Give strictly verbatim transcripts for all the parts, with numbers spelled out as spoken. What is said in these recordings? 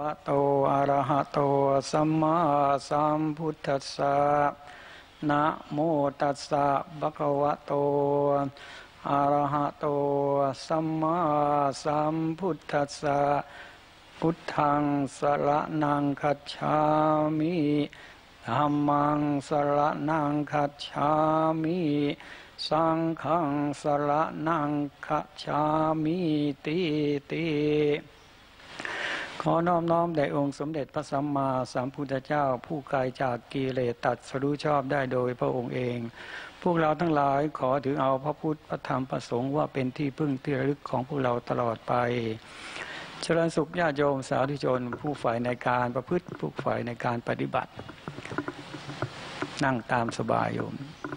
วะโตอะระหะโตสัมมาสัมพุทธัสสะนะโมตัสสะภะคะวะโตอะระหะโตสัมมาสัมพุทธัสสะพุทธังสรณังคัจฉามิธัมมังสรณังคัจฉามิสังฆังสรณังคัจฉามิติติขอน้อมน้อมแด่องค์สมเด็จพระสัมมาสัมพุทธเจ้าผู้ไกลจากกิเลสตัดสรู้ชอบได้โดยพระองค์เองพวกเราทั้งหลายขอถือเอาพระพุทธพระธรรมพระสงฆ์ว่าเป็นที่พึ่งที่ระลึกของพวกเราตลอดไปเจริญสุขญาติโยมสาธุชนผู้ฝ่ายในการประพฤติผู้ฝ่ายในการปฏิบัตินั่งตามสบายโยม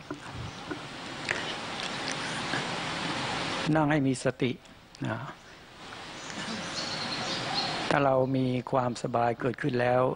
นั่งให้มีสตินะถ้าเรามีความสบายเกิดขึ้นแล้ว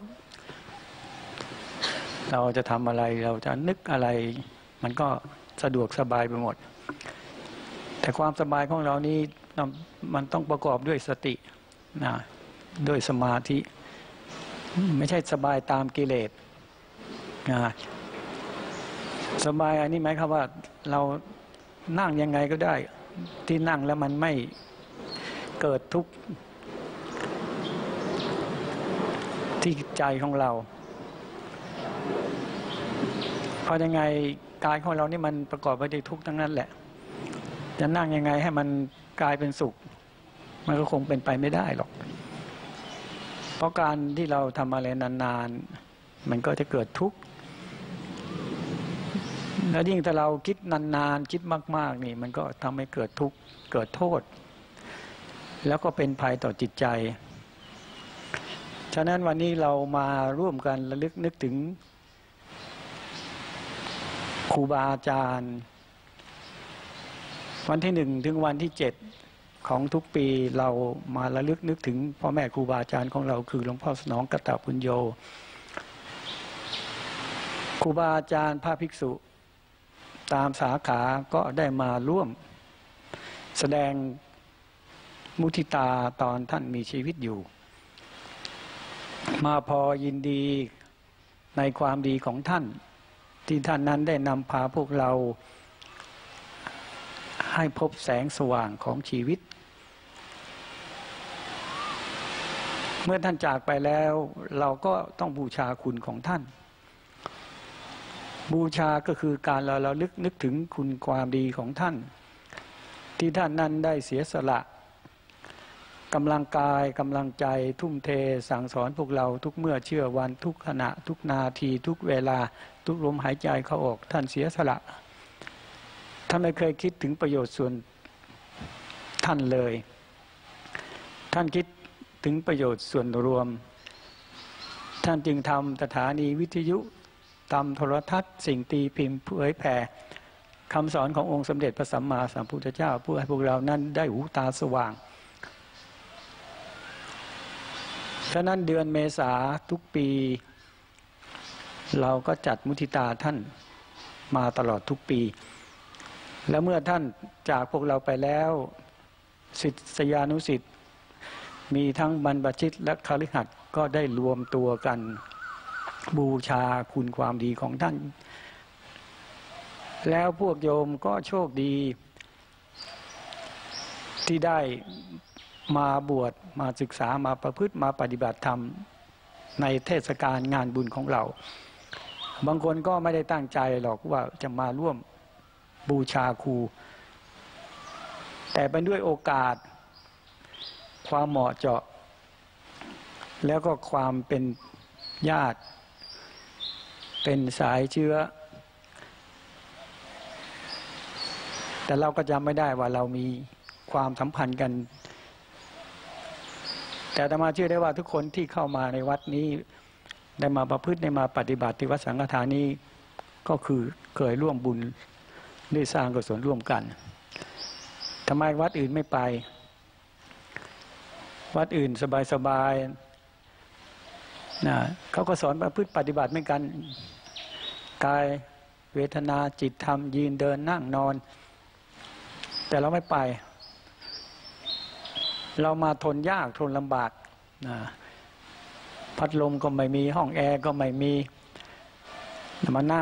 เราจะทำอะไรเราจะนึกอะไรมันก็สะดวกสบายไปหมดแต่ความสบายของเรานี้มันต้องประกอบด้วยสตินะด้วยสมาธิไม่ใช่สบายตามกิเลสนะสบายอันนี้หมายความว่าเรานั่งยังไงก็ได้ที่นั่งแล้วมันไม่เกิดทุกข์ที่ใจของเราเพราะยังไงกายของเรานี่มันประกอบไปด้วยทุกข์ทั้งนั้นแหละจะนั่งยังไงให้มันกลายเป็นสุขมันก็คงเป็นไปไม่ได้หรอกเพราะการที่เราทำอะไรนานๆมันก็จะเกิดทุกข์แล้วยิ่งถ้าเราคิดนานๆคิดมากๆนี่มันก็ทำให้เกิดทุกข์เกิดโทษแล้วก็เป็นภัยต่อจิตใจฉะนั้นวันนี้เรามาร่วมกันระลึกนึกถึงครูบาอาจารย์วันที่หนึ่งถึงวันที่เจ็ดของทุกปีเรามาระลึกนึกถึงพ่อแม่ครูบาอาจารย์ของเราคือหลวงพ่อสนองกตปุญโญครูบาอาจารย์พระภิกษุตามสาขาก็ได้มาร่วมแสดงมุทิตาตอนท่านมีชีวิตอยู่มาพอยินดีในความดีของท่านที่ท่านนั้นได้นำพาพวกเราให้พบแสงสว่างของชีวิตเมื่อท่านจากไปแล้วเราก็ต้องบูชาคุณของท่านบูชาก็คือการเราเราลึกนึกถึงคุณความดีของท่านที่ท่านนั้นได้เสียสละกำลังกายกำลังใจทุ่มเทสั่งสอนพวกเราทุกเมื่อเชื่อวันทุกขณะทุกนาทีทุกเวลาทุกลมหายใจเข้าออกท่านเสียสละท่านไม่เคยคิดถึงประโยชน์ส่วนท่านเลยท่านคิดถึงประโยชน์ส่วนรวมท่านจึงทำสถานีวิทยุทำโทรทัศน์สิ่งตีพิมพ์เผยแผ่คำสอนขององค์สมเด็จพระสัมมาสัมพุทธเจ้าเพื่อให้พวกเรานั้นได้หูตาสว่างฉะนั้นเดือนเมษาทุกปีเราก็จัดมุทิตาท่านมาตลอดทุกปีและเมื่อท่านจากพวกเราไปแล้วศิษยานุศิษย์มีทั้งบรรพชิตและคฤหัสถ์ก็ได้รวมตัวกันบูชาคุณความดีของท่านแล้วพวกโยมก็โชคดีที่ได้มาบวชมาศึกษามาประพฤติมาปฏิบัติธรรมในเทศกาลงานบุญของเราบางคนก็ไม่ได้ตั้งใจหรอกว่าจะมาร่วมบูชาครูแต่เป็นด้วยโอกาสความเหมาะเจาะแล้วก็ความเป็นญาติเป็นสายเชื้อแต่เราก็จำไม่ได้ว่าเรามีความสัมพันธ์กันแต่อาตมาเชื่อได้ว่าทุกคนที่เข้ามาในวัดนี้ได้มาประพฤติได้มาปฏิบัติที่วัดสังฆทานนี้ก็คือเคยร่วมบุญได้สร้างกุศลร่วมกันทำไมวัดอื่นไม่ไปวัดอื่นสบายๆนะเขาก็สอนประพฤติปฏิบัติเหมือนกันกายเวทนาจิตธรรมยืนเดินนั่งนอนแต่เราไม่ไปเรามาทนยากทนลำบากนะพัดลมก็ไม่มีห้องแอร์ก็ไม่มีมานั่ง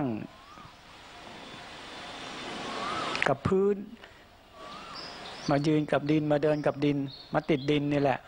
กับพื้นมายืนกับดินมาเดินกับดินมาติดดินนี่แหละ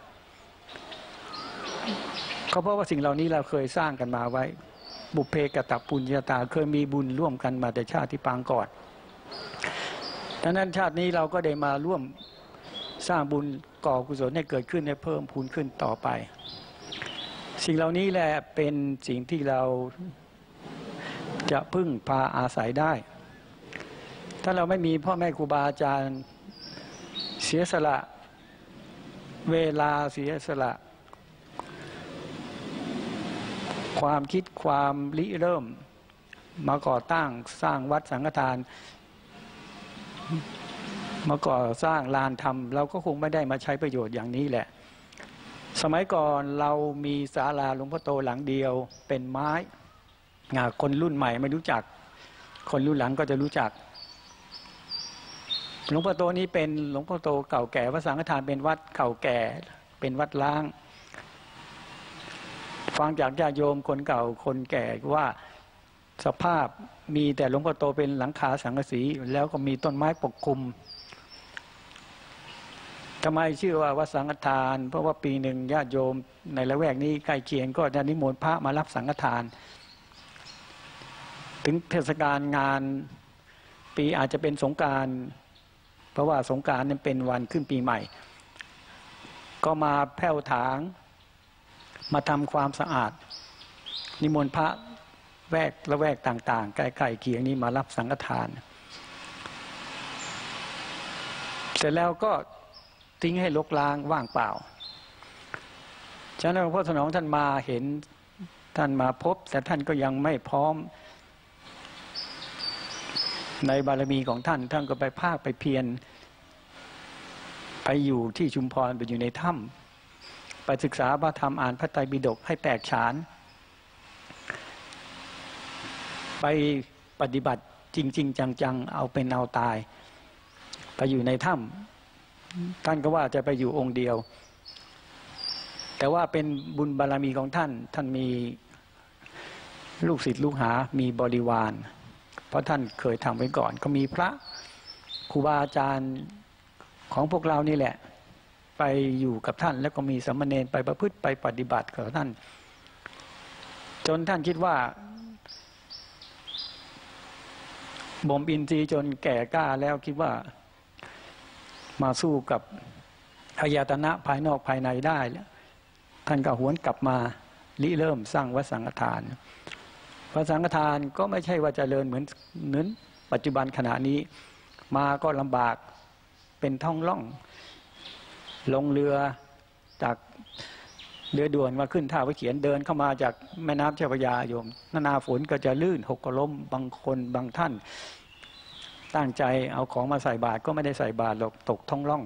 เขาเพราะว่าสิ่งเหล่านี้เราเคยสร้างกันมาไว้บุพเพกตปุญญาตาเคยมีบุญร่วมกันมาแต่ชาติที่ปางก่อนดังนั้นชาตินี้เราก็ได้มาร่วมสร้างบุญก่อกุศลให้เกิดขึ้นให้เพิ่มพูนขึ้นต่อไปสิ่งเหล่านี้แหละเป็นสิ่งที่เราจะพึ่งพาอาศัยได้ถ้าเราไม่มีพ่อแม่ครูบาอาจารย์เสียสละเวลาเสียสละความคิดความริเริ่มมาก่อตั้งสร้างวัดสังฆทานมาก่อสร้างลานธรรมเราก็คงไม่ได้มาใช้ประโยชน์อย่างนี้แหละสมัยก่อนเรามีศาลาหลวงพ่อโตหลังเดียวเป็นไม้คนรุ่นใหม่ไม่รู้จักคนรุ่นหลังก็จะรู้จักหลวงพ่อโตนี้เป็นหลวงพ่อโตเก่าแก่วัดสังฆทานเป็นวัดเก่าแก่เป็นวัดล้างฟังจากญาติโยมคนเก่าคนแก่ว่าสภาพมีแต่หลวงพ่อโตเป็นหลังคาสังกะสีแล้วก็มีต้นไม้ปกคลุมทำไมชื่อว่าวัดสังฆทานเพราะว่าปีหนึ่งญาติโยมในละแวกนี้ใกล้เคียงก็จะนิมนต์พระมารับสังฆทานถึงเทศกาลงานปีอาจจะเป็นสงกรานต์เพราะว่าสงกรานต์นั้นเป็นวันขึ้นปีใหม่ก็มาแผ่วถางมาทำความสะอาดนิมนต์พระแวกละแวกต่างๆใกล้ๆเคียงนี้มารับสังฆทานเสร็จแล้วก็ทิ้งให้รกร้างว่างเปล่าฉะนั้นหลวงพ่อสนองท่านมาเห็นท่านมาพบแต่ท่านก็ยังไม่พร้อมในบารมีของท่านท่านก็ไปภาคไปเพียรไปอยู่ที่ชุมพรไปอยู่ในถ้ำไปศึกษาพระธรรมอ่านพระไตรปิฎกให้แตกฉานไปปฏิบัติจริงๆจังๆเอาเป็นเอาตายไปอยู่ในถ้ำท่านก็ว่าจะไปอยู่องค์เดียวแต่ว่าเป็นบุญบารมีของท่านท่านมีลูกศิษย์ลูกหามีบริวารเพราะท่านเคยทำไว้ก่อนก็มีพระครูบาอาจารย์ของพวกเรานี่แหละไปอยู่กับท่านแล้วก็มีสามเณรไปประพฤติไปปฏิบัติกับท่านจนท่านคิดว่าบ่มอินทรีย์จนแก่กล้าแล้วคิดว่ามาสู้กับอายตนะภายนอกภายในได้ท่านก็หวนกลับมาริเริ่มสร้างวัดสังฆทานวัดสังฆทานก็ไม่ใช่ว่าจะเจริญเหมือนเหมือนปัจจุบันขณะนี้มาก็ลำบากเป็นท่องล่องลงเรือจากเรือด่วนมาขึ้นท่าวิเขียนเดินเข้ามาจากแม่น้ำเจ้าพระยาโยมหน้าฝนก็จะลื่นหกล้มบางคนบางท่านตั้งใจเอาของมาใส่บาตรก็ไม่ได้ใส่บาตรหรอกตกท่องล่อง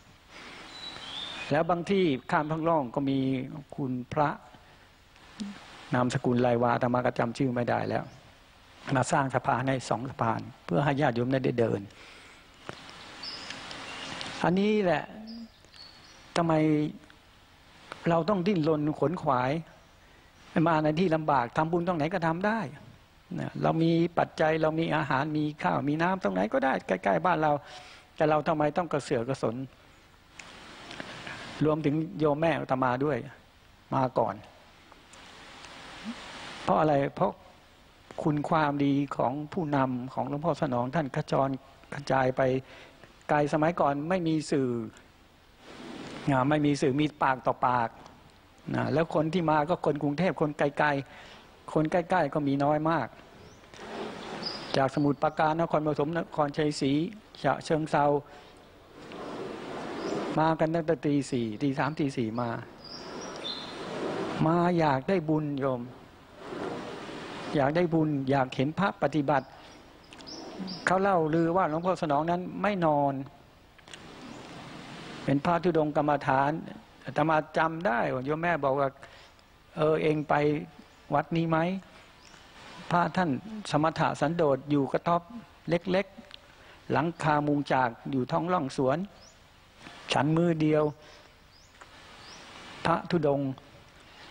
แล้วบางที่ข้ามท่องล่องก็มีคุณพระนามสกุลลายวาธรรมก็จำชื่อไม่ได้แล้วมาสร้างสะพานให้สองสะพานเพื่อให้ญาติโยมได้เดินอันนี้แหละทำไมเราต้องดิ้นรนขนขวายมาในที่ลำบากทำบุญตรงไหนก็ทำได้เรามีปัจจัยเรามีอาหารมีข้าวมีน้ำตรงไหนก็ได้ใกล้ๆบ้านเราแต่เราทำไมต้องกระเสือกกระสนรวมถึงโยมแม่อาตมาด้วยมาก่อนเพราะอะไรเพราะคุณความดีของผู้นำของหลวงพ่อสนองท่านขจรกระจายไปไกลสมัยก่อนไม่มีสื่อไม่มีสื่อมีปากต่อปากนะแล้วคนที่มาก็คนกรุงเทพคนไกลๆคนใกล้ๆก็มีน้อยมากจากสมุทรปราการนครปฐมนครชัยศรีฉะเชิงเทรามากันตั้งแต่ตีสี่ตีสามตีสี่มามาอยากได้บุญโยมอยากได้บุญอยากเห็นพระปฏิบัติเขาเล่าลือว่าหลวงพ่อสนองนั้นไม่นอนเป็นพระธุดงค์กรรมฐานอาตมาจำได้ว่าโยมแม่บอกว่าเออเองไปวัดนี้ไหมพระท่านสมถะสันโดษอยู่กระต๊อบเล็กๆหลังคามุงจากอยู่ท้องร่องสวนฉันมือเดียวพระธุดงค์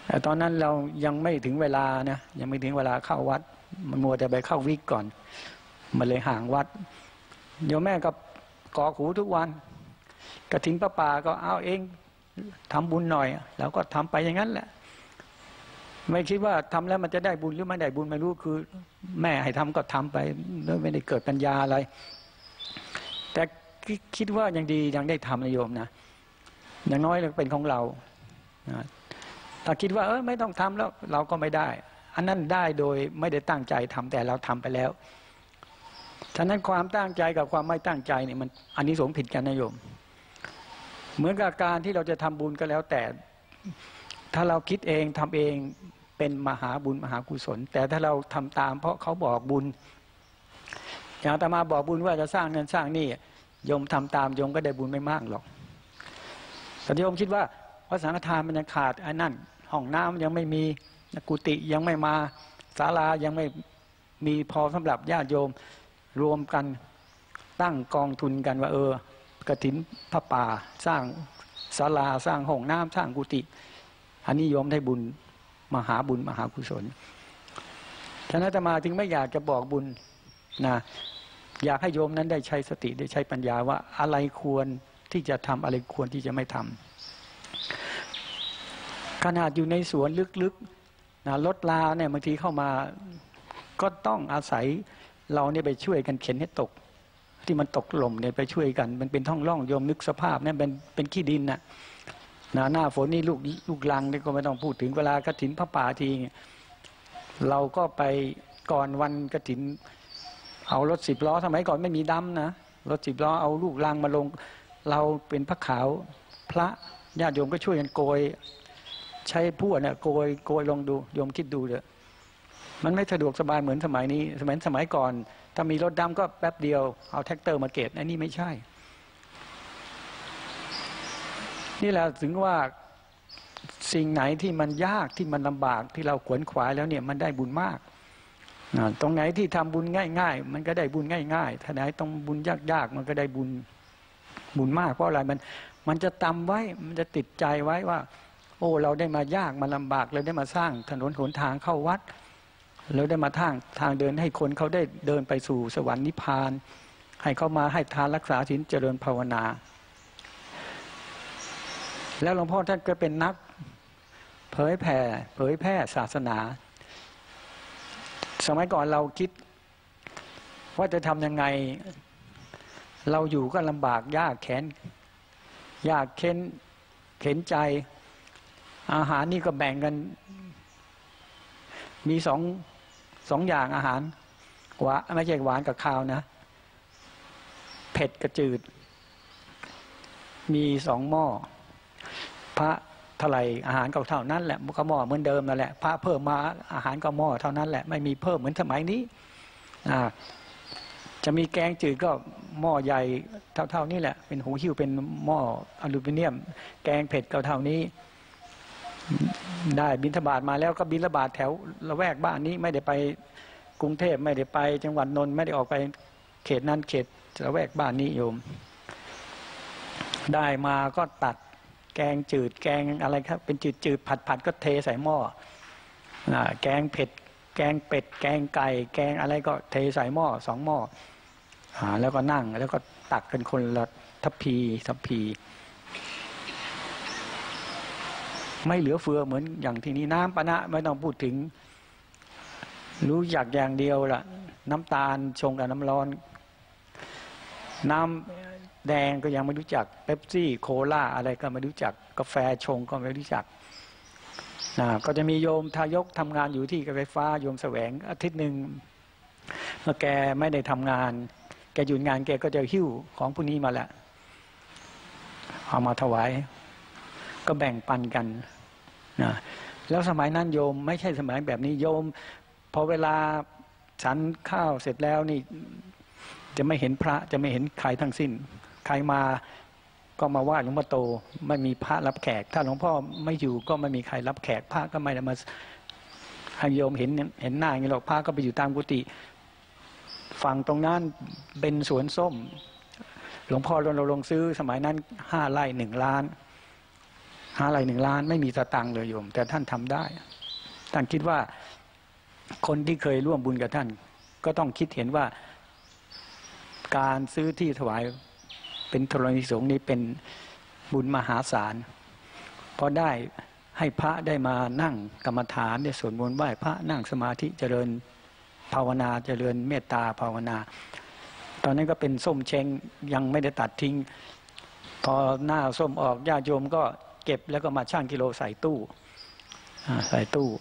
แต่ตอนนั้นเรายังไม่ถึงเวลานะยังไม่ถึงเวลาเข้าวัดมันมัวแต่ไปเข้าวิกก่อนมันเลยห่างวัดโยมแม่ก็กอหูทุกวันกฐินพระป่าก็เอาเองทำบุญหน่อยแล้วก็ทำไปอย่างนั้นแหละไม่คิดว่าทำแล้วมันจะได้บุญหรือไม่ได้บุญไม่รู้คือแม่ให้ทำก็ทำไปแล้วไม่ได้เกิดปัญญาอะไรแต่คิดว่ายังดียังได้ทำนะโยมนะอย่างน้อยเป็นของเราถ้าคิดว่าเออไม่ต้องทำแล้วเราก็ไม่ได้อันนั้นได้โดยไม่ได้ตั้งใจทำแต่เราทำไปแล้วฉะนั้นความตั้งใจกับความไม่ตั้งใจเนี่ยมันอันนี้สงผิดกันนะโยมเหมือนกับการที่เราจะทำบุญก็แล้วแต่ถ้าเราคิดเองทำเองเป็นมหาบุญมหากุศลแต่ถ้าเราทำตามเพราะเขาบอกบุญอย่างอาตมาบอกบุญว่าจะสร้างเงินสร้างนี่โยมทำตามโยมก็ได้บุญไม่มากหรอกแต่โยมคิดว่าพระสังฆทานมันยังขาดอันนั้นห้องน้ำยังไม่มีกุฏิยังไม่มาศาลายังไม่มีพอสำหรับญาติโยมรวมกันตั้งกองทุนกันว่าเออกฐินพระป่าสร้างศาลาสร้างห้องน้ำสร้างกุฏิอันนี้โยมได้บุญมหาบุญมหากุศลฉะนั้นอาตมาจึงไม่อยากจะบอกบุญนะอยากให้โยมนั้นได้ใช้สติได้ใช้ปัญญาว่าอะไรควรที่จะทำอะไรควรที่จะไม่ทำขนาดอยู่ในสวนลึกๆนะรถลาเนี่ยบางทีเข้ามาก็ต้องอาศัยเราเนี่ยไปช่วยกันเข็นให้ตกที่มันตกหล่มเนี่ยไปช่วยกันมันเป็นท่องร่องโยมนึกสภาพเนี่ยเป็นเป็นขี้ดินน่ะนะหน้าฝนนี่ลูกลูกลังนี่ก็ไม่ต้องพูดถึงเวลากฐินพระป่าทีเราก็ไปก่อนวันกฐินเอารถสิบล้อสมัยก่อนไม่มีดำนะรถสิบล้อเอาลูกลังมาลงเราเป็นพระขาวพระญาติโยมก็ช่วยกันโกยใช้พวกเนี่ยโกยโกยลงดูโยมคิดดูเถอะมันไม่สะดวกสบายเหมือนสมัยนี้สมัยสมัยก่อนถ้ามีรถดำก็แป๊บเดียวเอาแท็กเตอร์มาเกตอันนี้ไม่ใช่นี่แหละถึงว่าสิ่งไหนที่มันยากที่มันลำบากที่เราขวนขวายแล้วเนี่ยมันได้บุญมากตรงไหนที่ทำบุญง่ายๆมันก็ได้บุญง่ายๆถ้าไหนต้องบุญยากๆมันก็ได้บุญบุญมากเพราะอะไรมันมันจะจำไว้มันจะติดใจไว้ว่าโอ้เราได้มายากมาลำบากเราได้มาสร้างถนนหนทางเข้าวัดเราได้มาทางทางเดินให้คนเขาได้เดินไปสู่สวรรค์นิพพานให้เขามาให้ทานรักษาศีลเจริญภาวนาแล้วหลวงพ่อท่านก็เป็นนักเผยแผ่เผยแพร่ศาสนาสมัยก่อนเราคิดว่าจะทำยังไงเราอยู่ก็ลำบากยากแค้นยากเข็นเข็นใจอาหารนี่ก็แบ่งกันมีสองสองอย่างอาหารหวานไม่ใช่หวานกับข้าวนะเผ็ดกับจืดมีสองหม้อพระเท่าไหร่อาหารก็เท่านั้นแหละก็หม้อเหมือนเดิมนั่นแหละพระเพิ่มมาอาหารก็หม้อเท่านั้นแหละไม่มีเพิ่มเหมือนสมัยนี้อ่าจะมีแกงจืดก็หม้อใหญ่เท่าๆนี้แหละเป็นหูหิ้วเป็นหม้ออลูมิเนียมแกงเผ็ดก็เท่านี้ได้บิณฑบาตมาแล้วก็บิณฑบาตแถวละแวกบ้านนี้ไม่ได้ไปกรุงเทพไม่ได้ไปจังหวัดนนท์ไม่ได้ออกไปเขตนั้นเขตละแวกบ้านนี้โยมได้มาก็ตัดแกงจืดแกงอะไรครับเป็นจืดจืดผัดผัดก็เทใส่หม้อแกงเผ็ดแกงเป็ดแกงไก่แกงอะไรก็เทใส่หม้อสองหม้อแล้วก็นั่งแล้วก็ตักกันคนละทัพพีทัพพีไม่เหลือเฟือเหมือนอย่างที่นี้น้ำปะนะไม่ต้องพูดถึงรู้อยากอย่างเดียวล่ะน้ำตาลชงกับน้ำร้อนน้ำแดงก็ยังไม่รู้จักเป๊ปซี่โคลาอะไรก็ไม่รู้จักกาแฟชงก็ไม่รู้จักนะก็จะมีโยมทายกทำงานอยู่ที่การไฟฟ้าโยมแสวงอาทิตย์หนึ่งเมื่อแกไม่ได้ทำงานแกหยุดงานแกก็จะหิ้วของพวกนี้มาแหละเอามาถวายก็แบ่งปันกันนะแล้วสมัยนั้นโยมไม่ใช่สมัยแบบนี้โยมพอเวลาฉันข้าวเสร็จแล้วนี่จะไม่เห็นพระจะไม่เห็นใครทั้งสิ้นใครมาก็มาไหว้หลวงพ่อโตไม่มีพระรับแขกถ้าหลวงพ่อไม่อยู่ก็ไม่มีใครรับแขกพระก็ไม่ได้มาให้โยมเห็นเห็นหน้าอย่างนี้หรอกพระก็ไปอยู่ตามกุฏิฝั่งตรงนั้นเป็นสวนส้มหลวงพ่อรณรงค์ซื้อสมัยนั้นห้าไร่หนึ่งล้านหาอะไรหนึ่งล้านไม่มีสตังค์เลยโยมแต่ท่านทำได้ท่านคิดว่าคนที่เคยร่วมบุญกับท่านก็ต้องคิดเห็นว่าการซื้อที่ถวายเป็นธรณีสงฆ์นี้เป็นบุญมหาศาลเพราะได้ให้พระได้มานั่งกรรมฐานได้สวดมนต์ไหว้พระนั่งสมาธิเจริญภาวนาเจริญเมตตาภาวนาตอนนั้นก็เป็นส้มเชงยังไม่ได้ตัดทิ้งพอหน้าส้มออกญาติโยมก็เก็บแล้วก็มาชั่งกิโลใส่ตู้ใส่ตู้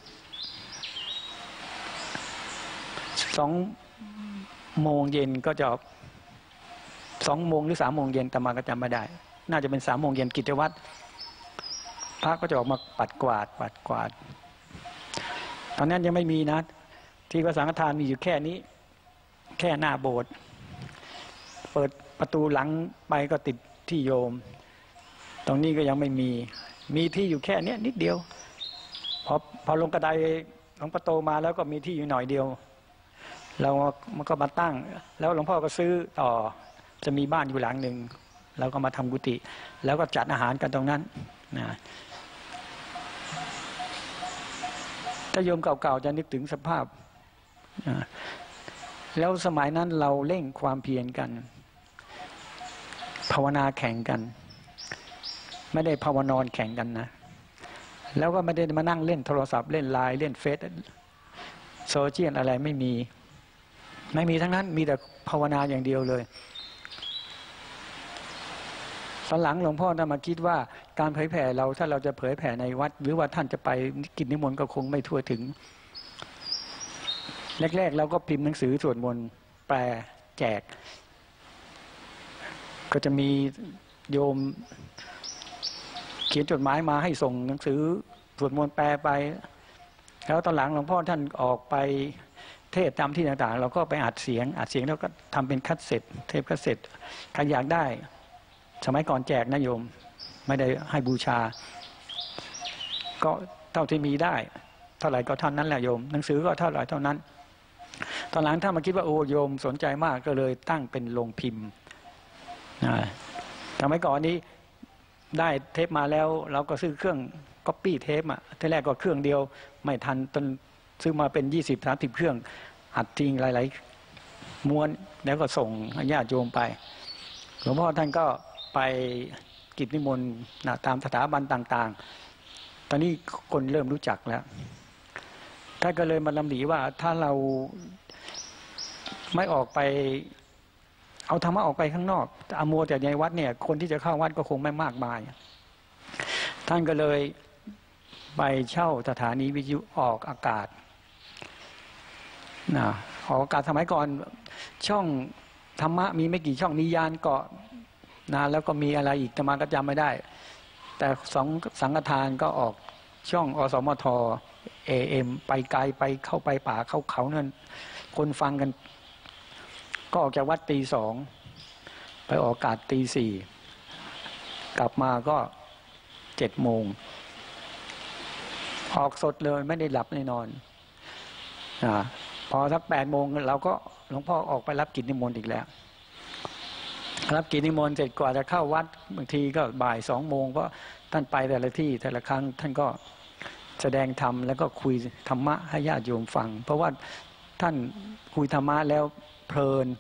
สองโมงเย็นก็จะสองโมงหรือสามโมงเย็นแต่มาก็จำไม่ได้น่าจะเป็นสามโมงเย็นกิจวัตรพระก็จะออกมาปัดกวาดปัดกวาดตอนนั้นยังไม่มีนะที่วัดสังฆทานมีอยู่แค่นี้แค่หน้าโบสถ์เปิดประตูหลังไปก็ติดที่โยมตรงนี้ก็ยังไม่มีมีที่อยู่แค่นี้นิดเดียวพอพอลงกระไดหลวงพ่อโตมาแล้วก็มีที่อยู่หน่อยเดียวเรามันก็มาตั้งแล้วหลวงพ่อก็ซื้อต่อจะมีบ้านอยู่หลังหนึ่งเราก็มาทำกุฏิแล้วก็จัดอาหารกันตรงนั้นนะถ้าโยมเก่าๆจะนึกถึงสภาพนะแล้วสมัยนั้นเราเร่งความเพียรกันภาวนาแข่งกันไม่ได้ภาวนอนแข่งกันนะแล้วก็ไม่ได้มานั่งเล่นโทรศัพท์เล่นไลน์เล่นเฟซโซเชียลอะไรไม่มีไม่มีทั้งนั้นมีแต่ภาวนาอย่างเดียวเลยตอนหลังหลวงพ่อท่านมาคิดว่าการเผยแผ่เราถ้าเราจะเผยแผ่ในวัดหรือว่าท่านจะไปกิจนิมนต์ก็คงไม่ทั่วถึงแรกๆเราก็พิมพ์หนังสือสวดมนต์แปลแจกก็จะมีโยมเขียนจดหมายมาให้ส่งหนังสือสวดมนต์แปลไปแล้วตอนหลังหลวงพ่อท่านออกไปเทศตามที่ต่างๆเราก็ไปอัดเสียงอัดเสียงแล้วก็ทำเป็นคัสเซ็ตเทปคัสเซ็ตใครอยากได้สมัยก่อนแจกนะโยมไม่ได้ให้บูชาก็เท่าที่มีได้เท่าไหร่ก็เท่านั้นแหละโยมหนังสือก็เท่าไหร่เท่านั้นตอนหลังถ้ามาคิดว่าโอ้โยมสนใจมากก็เลยตั้งเป็นโรงพิมพ์นะสมัยก่อนนี้ได้เทปมาแล้วเราก็ซื้อเครื่องก๊อปปี้เทปอ่ะทีแรกก็เครื่องเดียวไม่ทันจนซื้อมาเป็นยี่สิบสามสิบเครื่องอัดทิ้งหลายๆม้วนแล้วก็ส่งญาติโยมไปหลวงพ่อท่านก็ไปกิจนิมนต์ตามสถาบันต่างๆตอนนี้คนเริ่มรู้จักแล้วท่านก็เลยมาลำหลีว่าถ้าเราไม่ออกไปเอาธรรมะออกไปข้างนอกอามัวแต่ในวัดเนี่ยคนที่จะเข้าวัดก็คงไม่มากมายท่านก็เลยไปเช่าสถานีวิทยุออกอากาศนะออกอากาศสมัยก่อนช่องธรรมะมีไม่กี่ช่องมียานเกาะนะแล้วก็มีอะไรอีกแต่มาก็จำไม่ได้แต่สองสังฆทานก็ออกช่องอสมทเอเอ็มไปไกลไปเข้าไปป่าเข้าเขานั่นคนฟังกันก็ออกจากวัดตีสองไปออกอากาศตีสี่กลับมาก็เจ็ดโมงออกสดเลยไม่ได้หลับไม่ได้นอนอ่าพอสักแปดโมงเราก็หลวงพ่อออกไปรับกิจนิมนต์อีกแล้วรับกิจนิมนต์เสร็จกว่าจะเข้าวัดบางทีก็บ่ายสองโมงเพราะท่านไปแต่ละที่แต่ละครั้งท่านก็แสดงธรรมแล้วก็คุยธรรมะให้ญาติโยมฟังเพราะว่าท่านคุยธรรมะแล้วเพลิน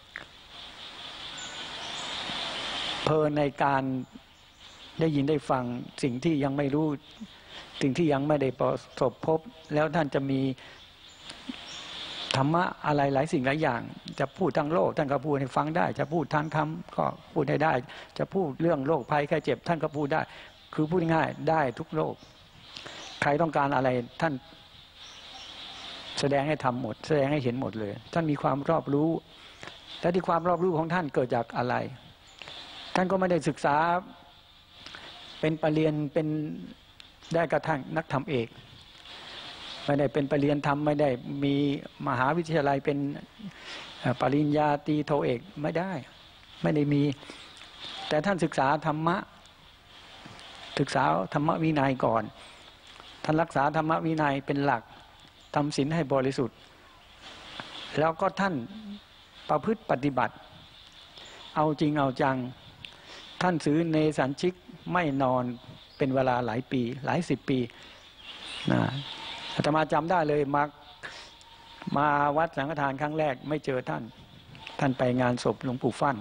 เพลินในการได้ยินได้ฟังสิ่งที่ยังไม่รู้สิ่งที่ยังไม่ได้ประสบพบแล้วท่านจะมีธรรมะอะไรหลายสิ่งหลายอย่างจะพูดทั้งโลกท่านก็พูดให้ฟังได้จะพูดทางธรรมก็พูดให้ได้จะพูดเรื่องโรคภัยแค่เจ็บท่านก็พูดได้คือพูดง่ายได้ทุกโลกใครต้องการอะไรท่านแสดงให้ทำหมดแสดงให้เห็นหมดเลยท่านมีความรอบรู้และที่ความรอบรู้ของท่านเกิดจากอะไรท่านก็ไม่ได้ศึกษาเป็นปรริญญาเป็นได้กระทั่งนักธรรมเอกไม่ได้เป็นปรริญญาธรรมไม่ได้มีมหาวิทยาลัยเป็นปริญญาตรีโทเอกไม่ได้ไม่ได้มีแต่ท่านศึกษาธรรมะศึกษาธรรมวินัยก่อนท่านรักษาธรรมวินัยเป็นหลักทำศีลให้บริสุทธิ์แล้วก็ท่านประพฤติปฏิบัติเอาจริงเอาจังท่านถือเนสัญชิกไม่นอนเป็นเวลาหลายปีหลายสิบปีนะอาตมาจำได้เลยมามาวัดสังฆทานครั้งแรกไม่เจอท่านท่านไปงานศพหลวงปู่ฟั่น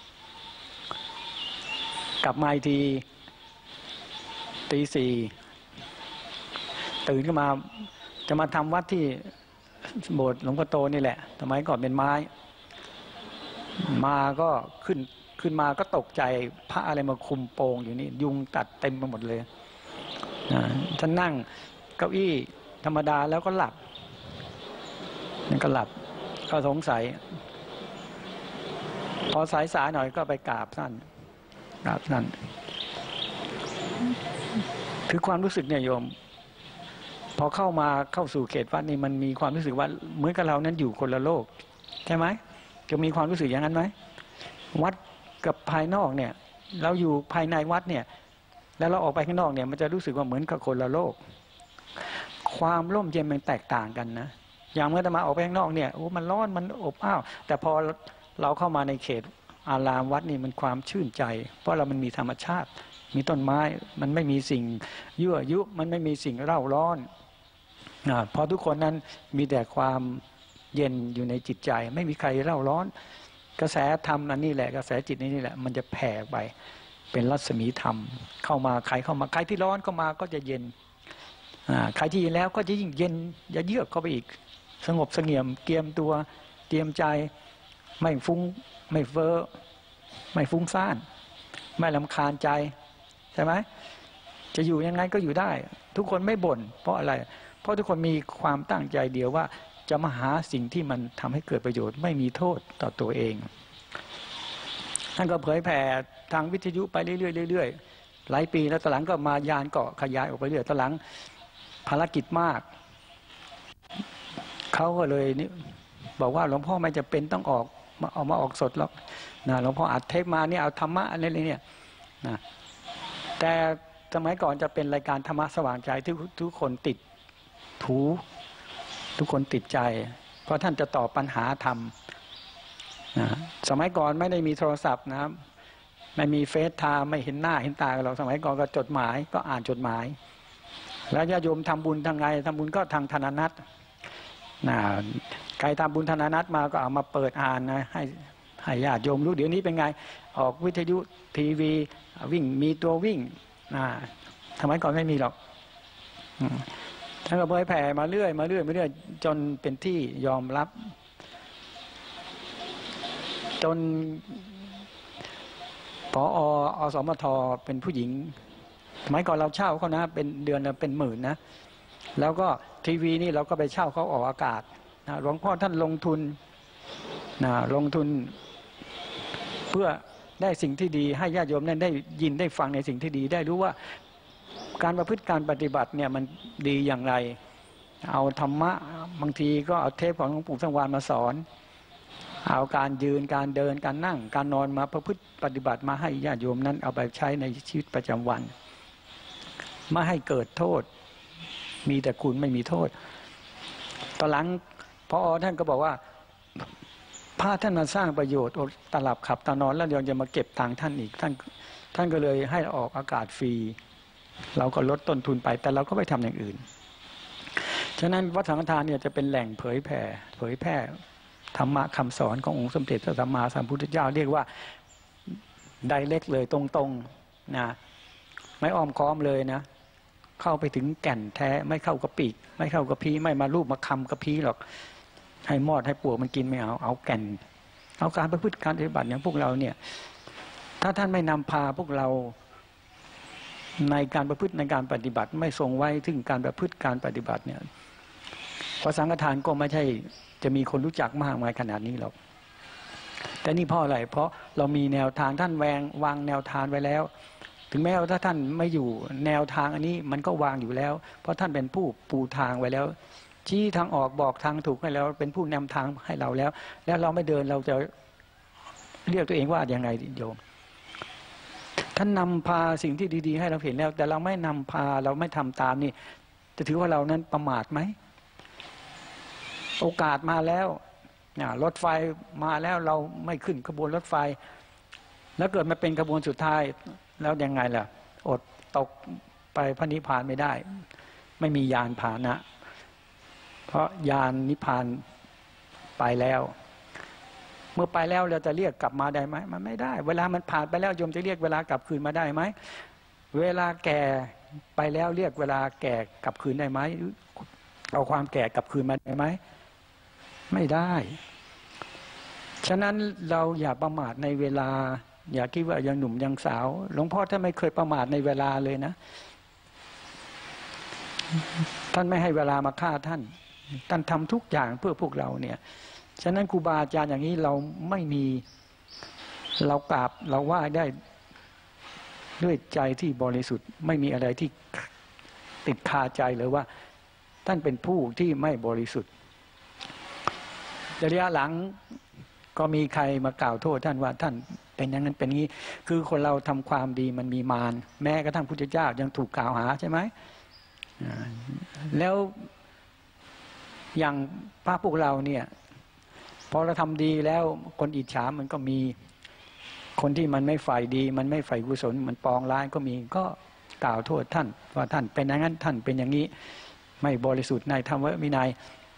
กลับมาอีกทีตีสี่ตื่นขึ้นมาจะมาทำวัดที่โบสถ์หลวงพ่อโตนี่แหละสมัยก่อนเป็นไม้มาก็ขึ้นขึ้นมาก็ตกใจพระอะไรมาคุมโปงอยู่นี่ยุงตัดเต็มไปหมดเลยท่านนั่งเก้าอี้ธรรมดาแล้วก็หลับนั่นก็หลับก็สงสัยพอสายสายหน่อยก็ไปกราบท่านกราบท่านคือความรู้สึกเนี่ยโยมพอเข้ามาเข้าสู่เขตวัดนี่มันมีความรู้สึกว่าเหมือนกับเรานั้นอยู่คนละโลกใช่ไหมจะมีความรู้สึกอย่างนั้นไหมวัดกับภายนอกเนี่ยเราอยู่ภายในวัดเนี่ยแล้วเราออกไปข้างนอกเนี่ยมันจะรู้สึกว่าเหมือนกับคนละโลกความร่มเย็นมันแตกต่างกันนะอย่างเมื่อจะมาออกไปข้างนอกเนี่ยโอ้มันร้อนมันอบอ้าวแต่พอเราเข้ามาในเขตอารามวัดนี่มันความชื่นใจเพราะเรามันมีธรรมชาติมีต้นไม้มันไม่มีสิ่งยั่วยุมันไม่มีสิ่งเร่าร้อนอ่าพอทุกคนนั้นมีแต่ความเย็นอยู่ในจิตใจไม่มีใครเร่าร้อนกระแสธรรมนั่นนี่แหละกระแสจิตนี่แหละมันจะแผ่ไปเป็นรัศมีธรรมเข้ามาใครเข้ามาใครที่ร้อนเข้ามาก็จะเย็นอ่าใครที่เย็นแล้วก็จะยิ่งเย็นจะเยือกเข้าไปอีกสงบเสงี่ยมเกียมตัวเตรียมใจไม่ฟุ้งไม่เฟ้อไม่ฟุ้งซ่านไม่รำคาญใจใช่ไหมจะอยู่ยังไงก็อยู่ได้ทุกคนไม่บ่นเพราะอะไรเพราะทุกคนมีความตั้งใจเดียวว่าจะมาหาสิ่งที่มันทำให้เกิดประโยชน์ไม่มีโทษต่อตัวเองท่านก็เผยแผ่ทางวิทยุไปเรื่อยๆเรื่อยๆหลายปีแล้วตอนหลังก็มายานเกาะขยายออกไปเรื่อยตอนหลังภารกิจมากเขาก็เลยนี่บอกว่าหลวงพ่อไม่จะเป็นต้องออกมาเอามาออกสดแล้วนะหลวงพ่ออัดเทปมาเนี่ยเอาธรรมะอะไรเนี่ยนะแต่สมัยก่อนจะเป็นรายการธรรมะสว่างใจที่ทุกคนติดถูทุกคนติดใจเพราะท่านจะตอบปัญหาธรรมนะสมัยก่อนไม่ได้มีโทรศัพท์นะไม่มีเฟซไทม์ไม่เห็นหน้าเห็นตาเราสมัยก่อนก็จดหมายก็อ่านจดหมายแล้วญาติโยมทำบุญทางไงทำบุญก็ทางธนานัตนะใครทำบุญธนานัตมาก็เอามาเปิดอ่านนะให้ให้ญาติโยมรู้เดี๋ยวนี้เป็นไงออกวิทยุทีวีวิ่งมีตัววิ่งนะสมัยก่อนไม่มีหรอกท่านก็เผยแผ่มาเรื่อยมาเรื่อยมาเรื่อยจนเป็นที่ยอมรับจนผอ.อสมท.เป็นผู้หญิงสมัยก่อนเราเช่าเขานะเป็นเดือนเป็นหมื่นนะแล้วก็ทีวีนี่เราก็ไปเช่าเขาออกอากาศนะหลวงพ่อท่านลงทุนนะลงทุนเพื่อได้สิ่งที่ดีให้ญาติโยมนั้นได้ยินได้ฟังในสิ่งที่ดีได้รู้ว่าการประพฤติการปฏิบัติเนี่ยมันดีอย่างไรเอาธรรมะบางทีก็เอาเทปของหลวงปู่สังวานมาสอนเอาการยืนการเดินการนั่งการนอนมาประพฤติปฏิบัติมาให้ญาติโยมนั้นเอาไปใช้ในชีวิตประจำวันไม่ให้เกิดโทษมีแต่คุณไม่มีโทษตอนหลังพอท่านก็บอกว่าพระท่านมาสร้างประโยชน์ตลับขับตานอนแล้วยังจะมาเก็บตังค์ท่านอีกท่านท่านก็เลยให้ออกอากาศฟรีเราก็ลดต้นทุนไปแต่เราก็ไปทำอย่างอื่นฉะนั้นวัดสังฆทานเนี่ยจะเป็นแหล่งเผยแผ่เผยแพร่ธรรมะคำสอนขององค์สมเด็จพระสัมมาสัมพุทธเจ้าเรียกว่าไดเรกเลยตรงๆนะไม่อ้อมค้อมเลยนะเข้าไปถึงแก่นแท้ไม่เข้ากระปีกไม่เข้ากระพี้ไม่มาลูบมาคำกระพี้หรอกให้มอดให้ปวกมันกินไม่เอาเอาแก่นเอาการประพฤติการปฏิบัติอย่างพวกเราเนี่ยถ้าท่านไม่นำพาพวกเราในการประพฤติในการปฏิบัติไม่ทรงไว้ถึงการประพฤติการปฏิบัติเนี่ยพระสังฆทานก็ไม่ใช่จะมีคนรู้จักมากมายขนาดนี้หรอกแต่นี่เพราะอะไรเพราะเรามีแนวทางท่านแวงวางแนวทางไว้แล้วถึงแม้ว่าถ้าท่านไม่อยู่แนวทางอันนี้มันก็วางอยู่แล้วเพราะท่านเป็นผู้ปูทางไว้แล้วชี้ทางออกบอกทางถูกให้แล้วเป็นผู้นำทางให้เราแล้วแล้วเราไม่เดินเราจะเรียกตัวเองว่าอย่างไงโยมท่านนำพาสิ่งที่ดีๆให้เราเห็นแล้วแต่เราไม่นำพาเราไม่ทำตามนี่จะถือว่าเรานั้นประมาทไหมโอกาสมาแล้วรถไฟมาแล้วเราไม่ขึ้นขบวนรถไฟแล้วเกิดมาเป็นขบวนสุดท้ายแล้วยังไงล่ะอดตกไปพระนิพพานไม่ได้ไม่มียานพาหนะ เพราะยานนิพพานไปแล้วเมื่อไปแล้วเราจะเรียกกลับมาได้ไหมมันไม่ได้เวลามันผ่านไปแล้วโยมจะเรียกเวลากลับคืนมาได้ไหมเวลาแก่ไปแล้วเรียกเวลาแก่กลับคืนได้ไหมเอาความแก่กลับคืนมาได้ไหมไม่ได้ฉะนั้นเราอย่าประมาทในเวลาอย่าคิดว่ายังหนุ่มยังสาวหลวงพ่อท่านไม่เคยประมาทในเวลาเลยนะท่านไม่ให้เวลามาฆ่าท่านท่านทำทุกอย่างเพื่อพวกเราเนี่ยฉะนั้นครูบาอาจารย์อย่างนี้เราไม่มีเรากราบเราไหว้ได้ด้วยใจที่บริสุทธิ์ไม่มีอะไรที่ติดคาใจเลยว่าท่านเป็นผู้ที่ไม่บริสุทธิ์ระยะหลังก็มีใครมากล่าวโทษท่านว่าท่านเป็นอย่างนั้นเป็นงี้คือคนเราทำความดีมันมีมารแม้กระทั่งพุทธเจ้ายังถูกกล่าวหาใช่ไหมแล้วอย่างพระพวกเราเนี่ยพอเราทำดีแล้วคนอิจฉามันก็มีคนที่มันไม่ใฝ่ดีมันไม่ใฝ่กุศลมันปองร้ายก็มีก็กล่าวโทษท่านว่าท่านเป็นอย่างนั้นท่านเป็นอย่างนี้ไม่บริสุทธิ์ในธรรมวินัย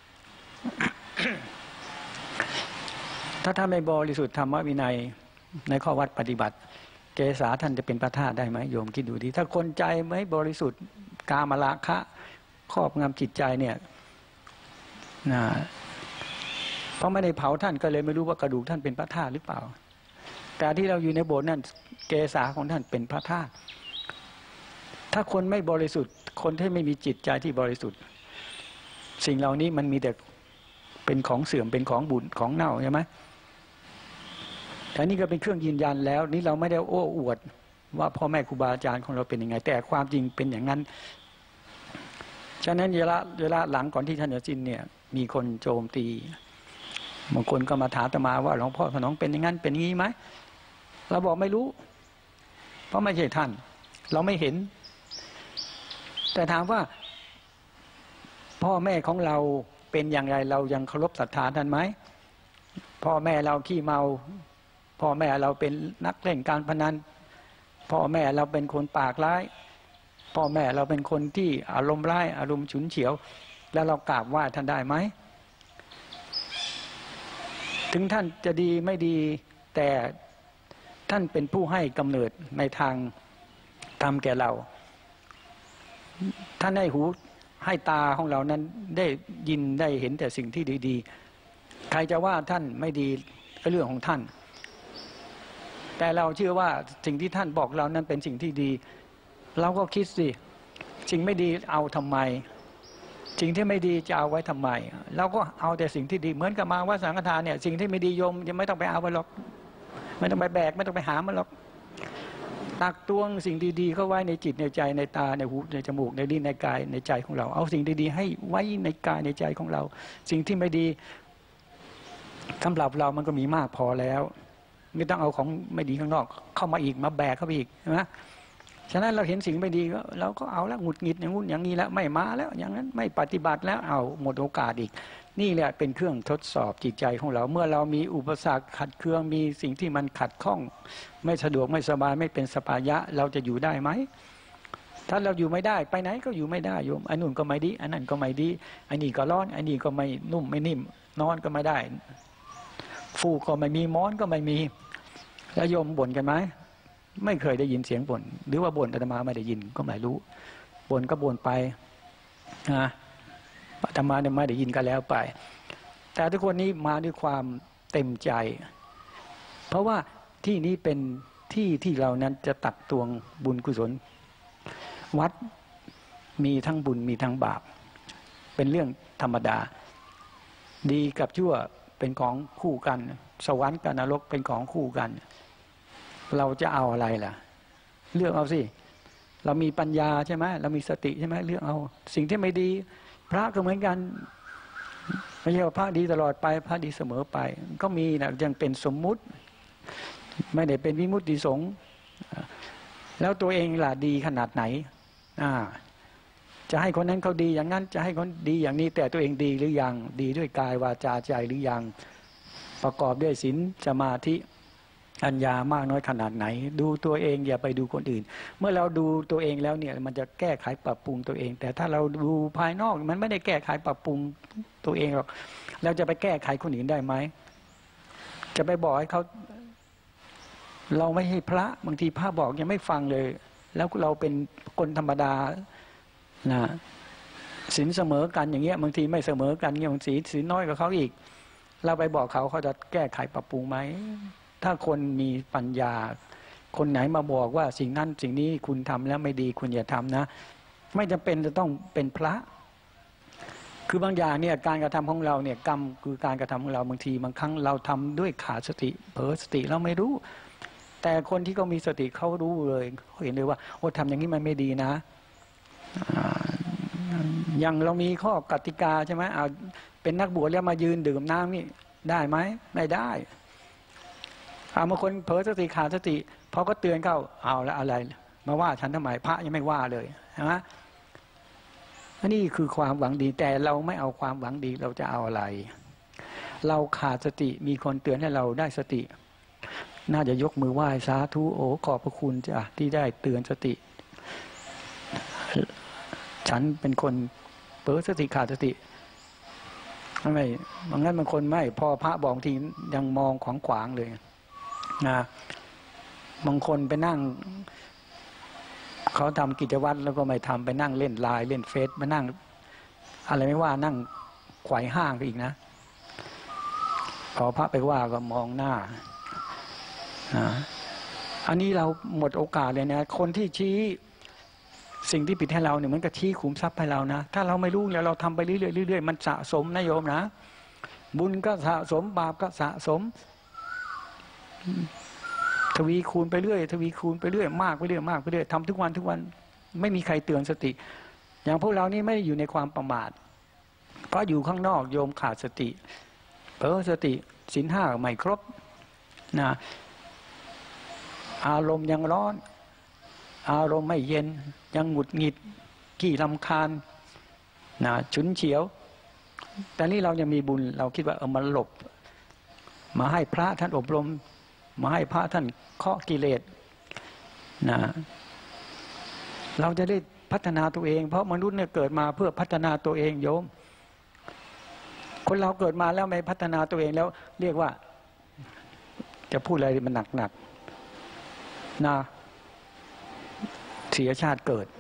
ถ้าท่านไม่บริสุทธิ์ธรรมวินัยในข้อวัดปฏิบัติเกษาท่านจะเป็นพระธาตุได้ไหมโยมคิดดูดีถ้าคนใจไม่บริสุทธิ์กามราคะครอบงำจิตใจเนี่ยนะเพราะไม่ได้เผาท่านก็เลยไม่รู้ว่ากระดูกท่านเป็นพระธาตุหรือเปล่าแต่ที่เราอยู่ในโบสถ์นั่นเกษาของท่านเป็นพระธาตุถ้าคนไม่บริสุทธิ์คนที่ไม่มีจิตใจที่บริสุทธิ์สิ่งเหล่านี้มันมีแต่เป็นของเสื่อมเป็นของบุญของเน่าใช่ไหมแต่นี่ก็เป็นเครื่องยืนยันแล้วนี่เราไม่ได้โอ้อวดว่าพ่อแม่ครูบาอาจารย์ของเราเป็นยังไงแต่ความจริงเป็นอย่างนั้นฉะนั้นเวลาเวลาหลังก่อนที่ท่านจะสิ้นเนี่ยมีคนโจมตีบางคนก็มาถามอาตมาว่าหลวงพ่อขนองเป็นอย่างนั้นเป็นงี้ไหมเราบอกไม่รู้เพราะไม่ใช่ท่านเราไม่เห็นแต่ถามว่าพ่อแม่ของเราเป็นอย่างไรเรายังเคารพศรัทธาท่านไหมพ่อแม่เราขี้เมาพ่อแม่เราเป็นนักเล่นการพนันพ่อแม่เราเป็นคนปากร้ายพ่อแม่เราเป็นคนที่อารมณ์ร้ายอารมณ์ฉุนเฉียวแล้วเรากราบไหว้ท่านได้ไหมถึงท่านจะดีไม่ดีแต่ท่านเป็นผู้ให้กำเนิดในทางธรรมแก่เราท่านให้หูให้ตาของเรานั้นได้ยินได้เห็นแต่สิ่งที่ดีๆใครจะว่าท่านไม่ดีก็เรื่องของท่านแต่เราเชื่อว่าสิ่งที่ท่านบอกเรานั้นเป็นสิ่งที่ดีเราก็คิดสิสิ่งไม่ดีเอาทำไมสิ่งที่ไม่ดีจะเอาไว้ทำไมเราก็เอาแต่สิ่งที่ดีเหมือนกับมาว่าสังฆทานเนี่ยสิ่งที่ไม่ดีโยมยังไม่ต้องไปเอาไปหรอกไม่ต้องไปแบกไม่ต้องไปหามันหรอกตักตวงสิ่งดีๆเข้าไว้ในจิตในใจในตาในหูในจมูกในลิ้นในกายในใจของเราเอาสิ่งดีๆให้ไว้ในกายในใจของเราสิ่งที่ไม่ดีสำหรับเรามันก็มีมากพอแล้วไม่ต้องเอาของไม่ดีข้างนอกเข้ามาอีกมาแบกเข้าไปอีกนะฉะนั้นเราเห็นสิ่งไม่ดีก็เราก็เอาแล้วหงุดหงิดอย่างงู้นอย่างนี้แล้วไม่มาแล้วอย่างนั้นไม่ปฏิบัติแล้วเอาหมดโอกาสอีกนี่แหละเป็นเครื่องทดสอบจิตใจของเราเมื่อเรามีอุปสรรคขัดเคืองมีสิ่งที่มันขัดข้องไม่สะดวกไม่สบายไม่เป็นสปายะเราจะอยู่ได้ไหมถ้าเราอยู่ไม่ได้ไปไหนก็อยู่ไม่ได้โยมอันนู้นก็ไม่ดีอันนั้นก็ไม่ดีอันนี้ก็ร้อนอันนี้ก็ไม่นุ่มไม่นิ่มนอนก็ไม่ได้ฟูกก็ไม่มีม้อนก็ไม่มีแล้วโยมบ่นกันไหมไม่เคยได้ยินเสียงบ่นหรือว่าบ่นอาตมาไม่ได้ยินก็ไม่รู้บ่นก็บ่นไปนะอาตมาเนี่ยไม่ได้ยินก็แล้วไปแต่ทุกคนนี้มาด้วยความเต็มใจเพราะว่าที่นี้เป็นที่ที่เรานั้นจะตักตวงบุญกุศลวัดมีทั้งบุญมีทั้งบาปเป็นเรื่องธรรมดาดีกับชั่วเป็นของคู่กันสวรรค์กับนรกเป็นของคู่กันเราจะเอาอะไรล่ะเลือกเอาสิเรามีปัญญาใช่ไหมเรามีสติใช่ไหมเลือกเอาสิ่งที่ไม่ดีพระก็เหมือนกันไม่ใช่ว่าพระดีตลอดไปพระดีเสมอไปก็มีนะยังเป็นสมมุติไม่ได้เป็นวิมุตติสงฆ์แล้วตัวเองล่ะดีขนาดไหนอ่าจะให้คนนั้นเขาดีอย่างนั้นจะให้คนดีอย่างนี้แต่ตัวเองดีหรือยังดีด้วยกายวาจาใจหรือยังประกอบด้วยศีลสมาธิปัญญามากน้อยขนาดไหนดูตัวเองอย่าไปดูคนอื่นเมื่อเราดูตัวเองแล้วเนี่ยมันจะแก้ไขปรับปรุงตัวเองแต่ถ้าเราดูภายนอกมันไม่ได้แก้ไขปรับปรุงตัวเองหรอกเราจะไปแก้ไขคนอื่นได้ไหมจะไปบอกให้เขาเราไม่ให้พระบางทีพระบอกยังไม่ฟังเลยแล้วเราเป็นคนธรรมดานะศีลเสมอกันอย่างเงี้ยบางทีไม่เสมอกันเงี้ยบางทีศีลน้อยกว่าเขาอีกเราไปบอกเขาเขาจะแก้ไขปรับปรุงไหมถ้าคนมีปัญญาคนไหนมาบอกว่าสิ่งนั้นสิ่งนี้คุณทำแล้วไม่ดีคุณอย่าทำนะไม่จำเป็นจะต้องเป็นพระคือบางอย่างเนี่ยการกระทำของเราเนี่ยกรรมคือการกระทำของเราบางทีบางครั้งเราทำด้วยขาดสติเผลอสติเราไม่รู้แต่คนที่เขามีสติเขารู้เลยเขาเห็นเลยว่าโอ้ทำอย่างนี้มันไม่ดีนะอย่างเรามีข้อกติกาใช่ไหมเอาเป็นนักบวชแล้วมายืนดื่มน้ำนี่ได้ไหมไม่ได้เอาบางคนเผลอสติขาดสติพอก็เตือนเขาเอาแล้วอะไรมาว่าฉันทำไมพระยังไม่ว่าเลยใช่ไหมนี่คือความหวังดีแต่เราไม่เอาความหวังดีเราจะเอาอะไร เราขาดสติมีคนเตือนให้เราได้สติน่าจะยกมือไหว้สาธุโอ้ขอบพระคุณจ้ะที่ได้เตือนสติฉันเป็นคนเปิดสติขาดสติไม่บางงั้นบางคนไม่พอพระบอกทียังมองขวางขวางเลยนะบางคนไปนั่งเขาทำกิจวัตรแล้วก็ไม่ทำไปนั่งเล่นไลน์เล่นเฟซมานั่งอะไรไม่ว่านั่งไขว่ห้างอีกนะพอพระไปว่าก็มองหน้านะอันนี้เราหมดโอกาสเลยนะคนที่ชี้สิ่งที่ผิดให้เราเนี่ยมันก็ชี้ขุมทรัพย์ให้เรานะถ้าเราไม่รู้แล้วเราทำไปเรื่อยๆเรื่อยๆมันสะสมนะโยมนะบุญก็สะสมบาปก็สะสมทวีคูณไปเรื่อยทวีคูณไปเรื่อยมากไปเรื่อยมากไปเรื่อยทำทุกวันทุกวันไม่มีใครเตือนสติอย่างพวกเรานี่ไม่ได้อยู่ในความประมาทเพราะอยู่ข้างนอกโยมขาดสติเออสติศีลห้าไม่ครบนะอารมณ์ยังร้อนอารมณ์ไม่เย็นยังหงุดหงิดขี้รำคาญนะฉุนเฉียวแต่นี่เรายังมีบุญเราคิดว่าเออมันหลบมาให้พระท่านอบรมมาให้พระท่านเคาะกิเลสนะเราจะได้พัฒนาตัวเองเพราะมนุษย์เนี่ยเกิดมาเพื่อพัฒนาตัวเองโยมคนเราเกิดมาแล้วไม่พัฒนาตัวเองแล้วเรียกว่าจะพูดอะไรมันหนักๆนะเสียชาติเกิด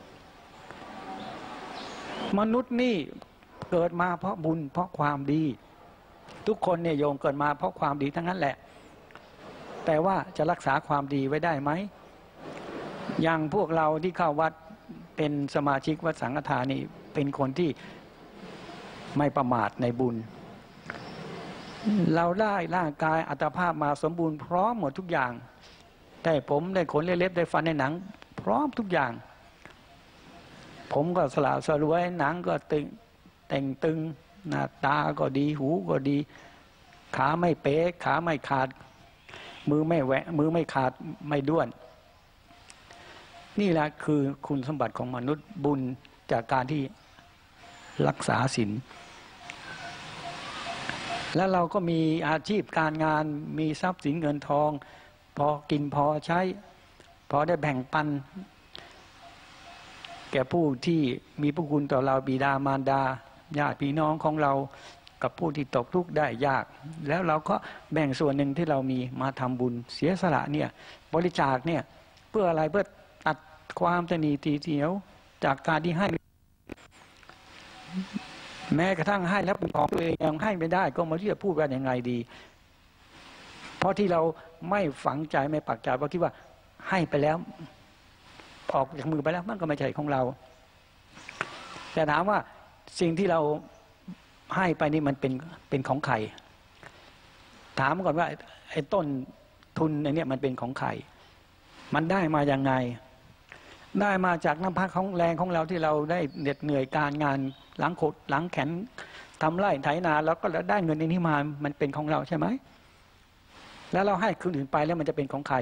มนุษย์นี่เกิดมาเพราะบุญเพราะความดีทุกคนเนี่ยโยมเกิดมาเพราะความดีทั้งนั้นแหละแต่ว่าจะรักษาความดีไว้ได้ไหมอย่างพวกเราที่เข้าวัดเป็นสมาชิกวัดสังฆทานนี่เป็นคนที่ไม่ประมาทในบุญเราได้ร่างกายอัตภาพมาสมบูรณ์พร้อมหมดทุกอย่างได้ผมได้ขนได้เล็บได้ฟันได้หนังพร้อมทุกอย่างผมก็สลาสลวยหนังก็ตึงแต่งตึงหน้าตาก็ดีหูก็ดีขาไม่เป๊ะขาไม่ขาดมือไม่แหวะมือไม่ขาดไม่ด้วนนี่แหละคือคุณสมบัติของมนุษย์บุญจากการที่รักษาศีลแล้วเราก็มีอาชีพการงานมีทรัพย์สินเงินทองพอกินพอใช้พอได้แบ่งปันแก่ผู้ที่มีพระคุณต่อเราบิดามารดาญาติพี่น้องของเรากับผู้ที่ตกทุกข์ได้ยากแล้วเราก็แบ่งส่วนหนึ่งที่เรามีมาทำบุญเสียสละเนี่ยบริจาคเนี่ยเพื่ออะไรเพื่อตัดความตนีตีเถียวจากการที่ให้แม้กระทั่งให้แล้วเป็นของตัวเองยังให้ไม่ได้ก็มาที่จะพูดกันยังไงดีเพราะที่เราไม่ฝังใจไม่ปักใจเพราะคิดว่าให้ไปแล้วออกจากมือไปแล้วมันก็ไม่ใช่ของเราแต่ถามว่าสิ่งที่เราให้ไปนี่มันเป็นเป็นของใครถามก่อนว่าไอ้ต้นทุนไอ้นี่มันเป็นของใครมันได้มาอย่างไงได้มาจากน้ำพักของแรงของเราที่เราได้เหน็ดเหนื่อยการงานหลังขดหลังแขนทำไร่ไถนาแล้วก็ได้เงินในนี้มามันเป็นของเราใช่ไหมแล้วเราให้คนอื่นไปแล้วมันจะเป็นของใคร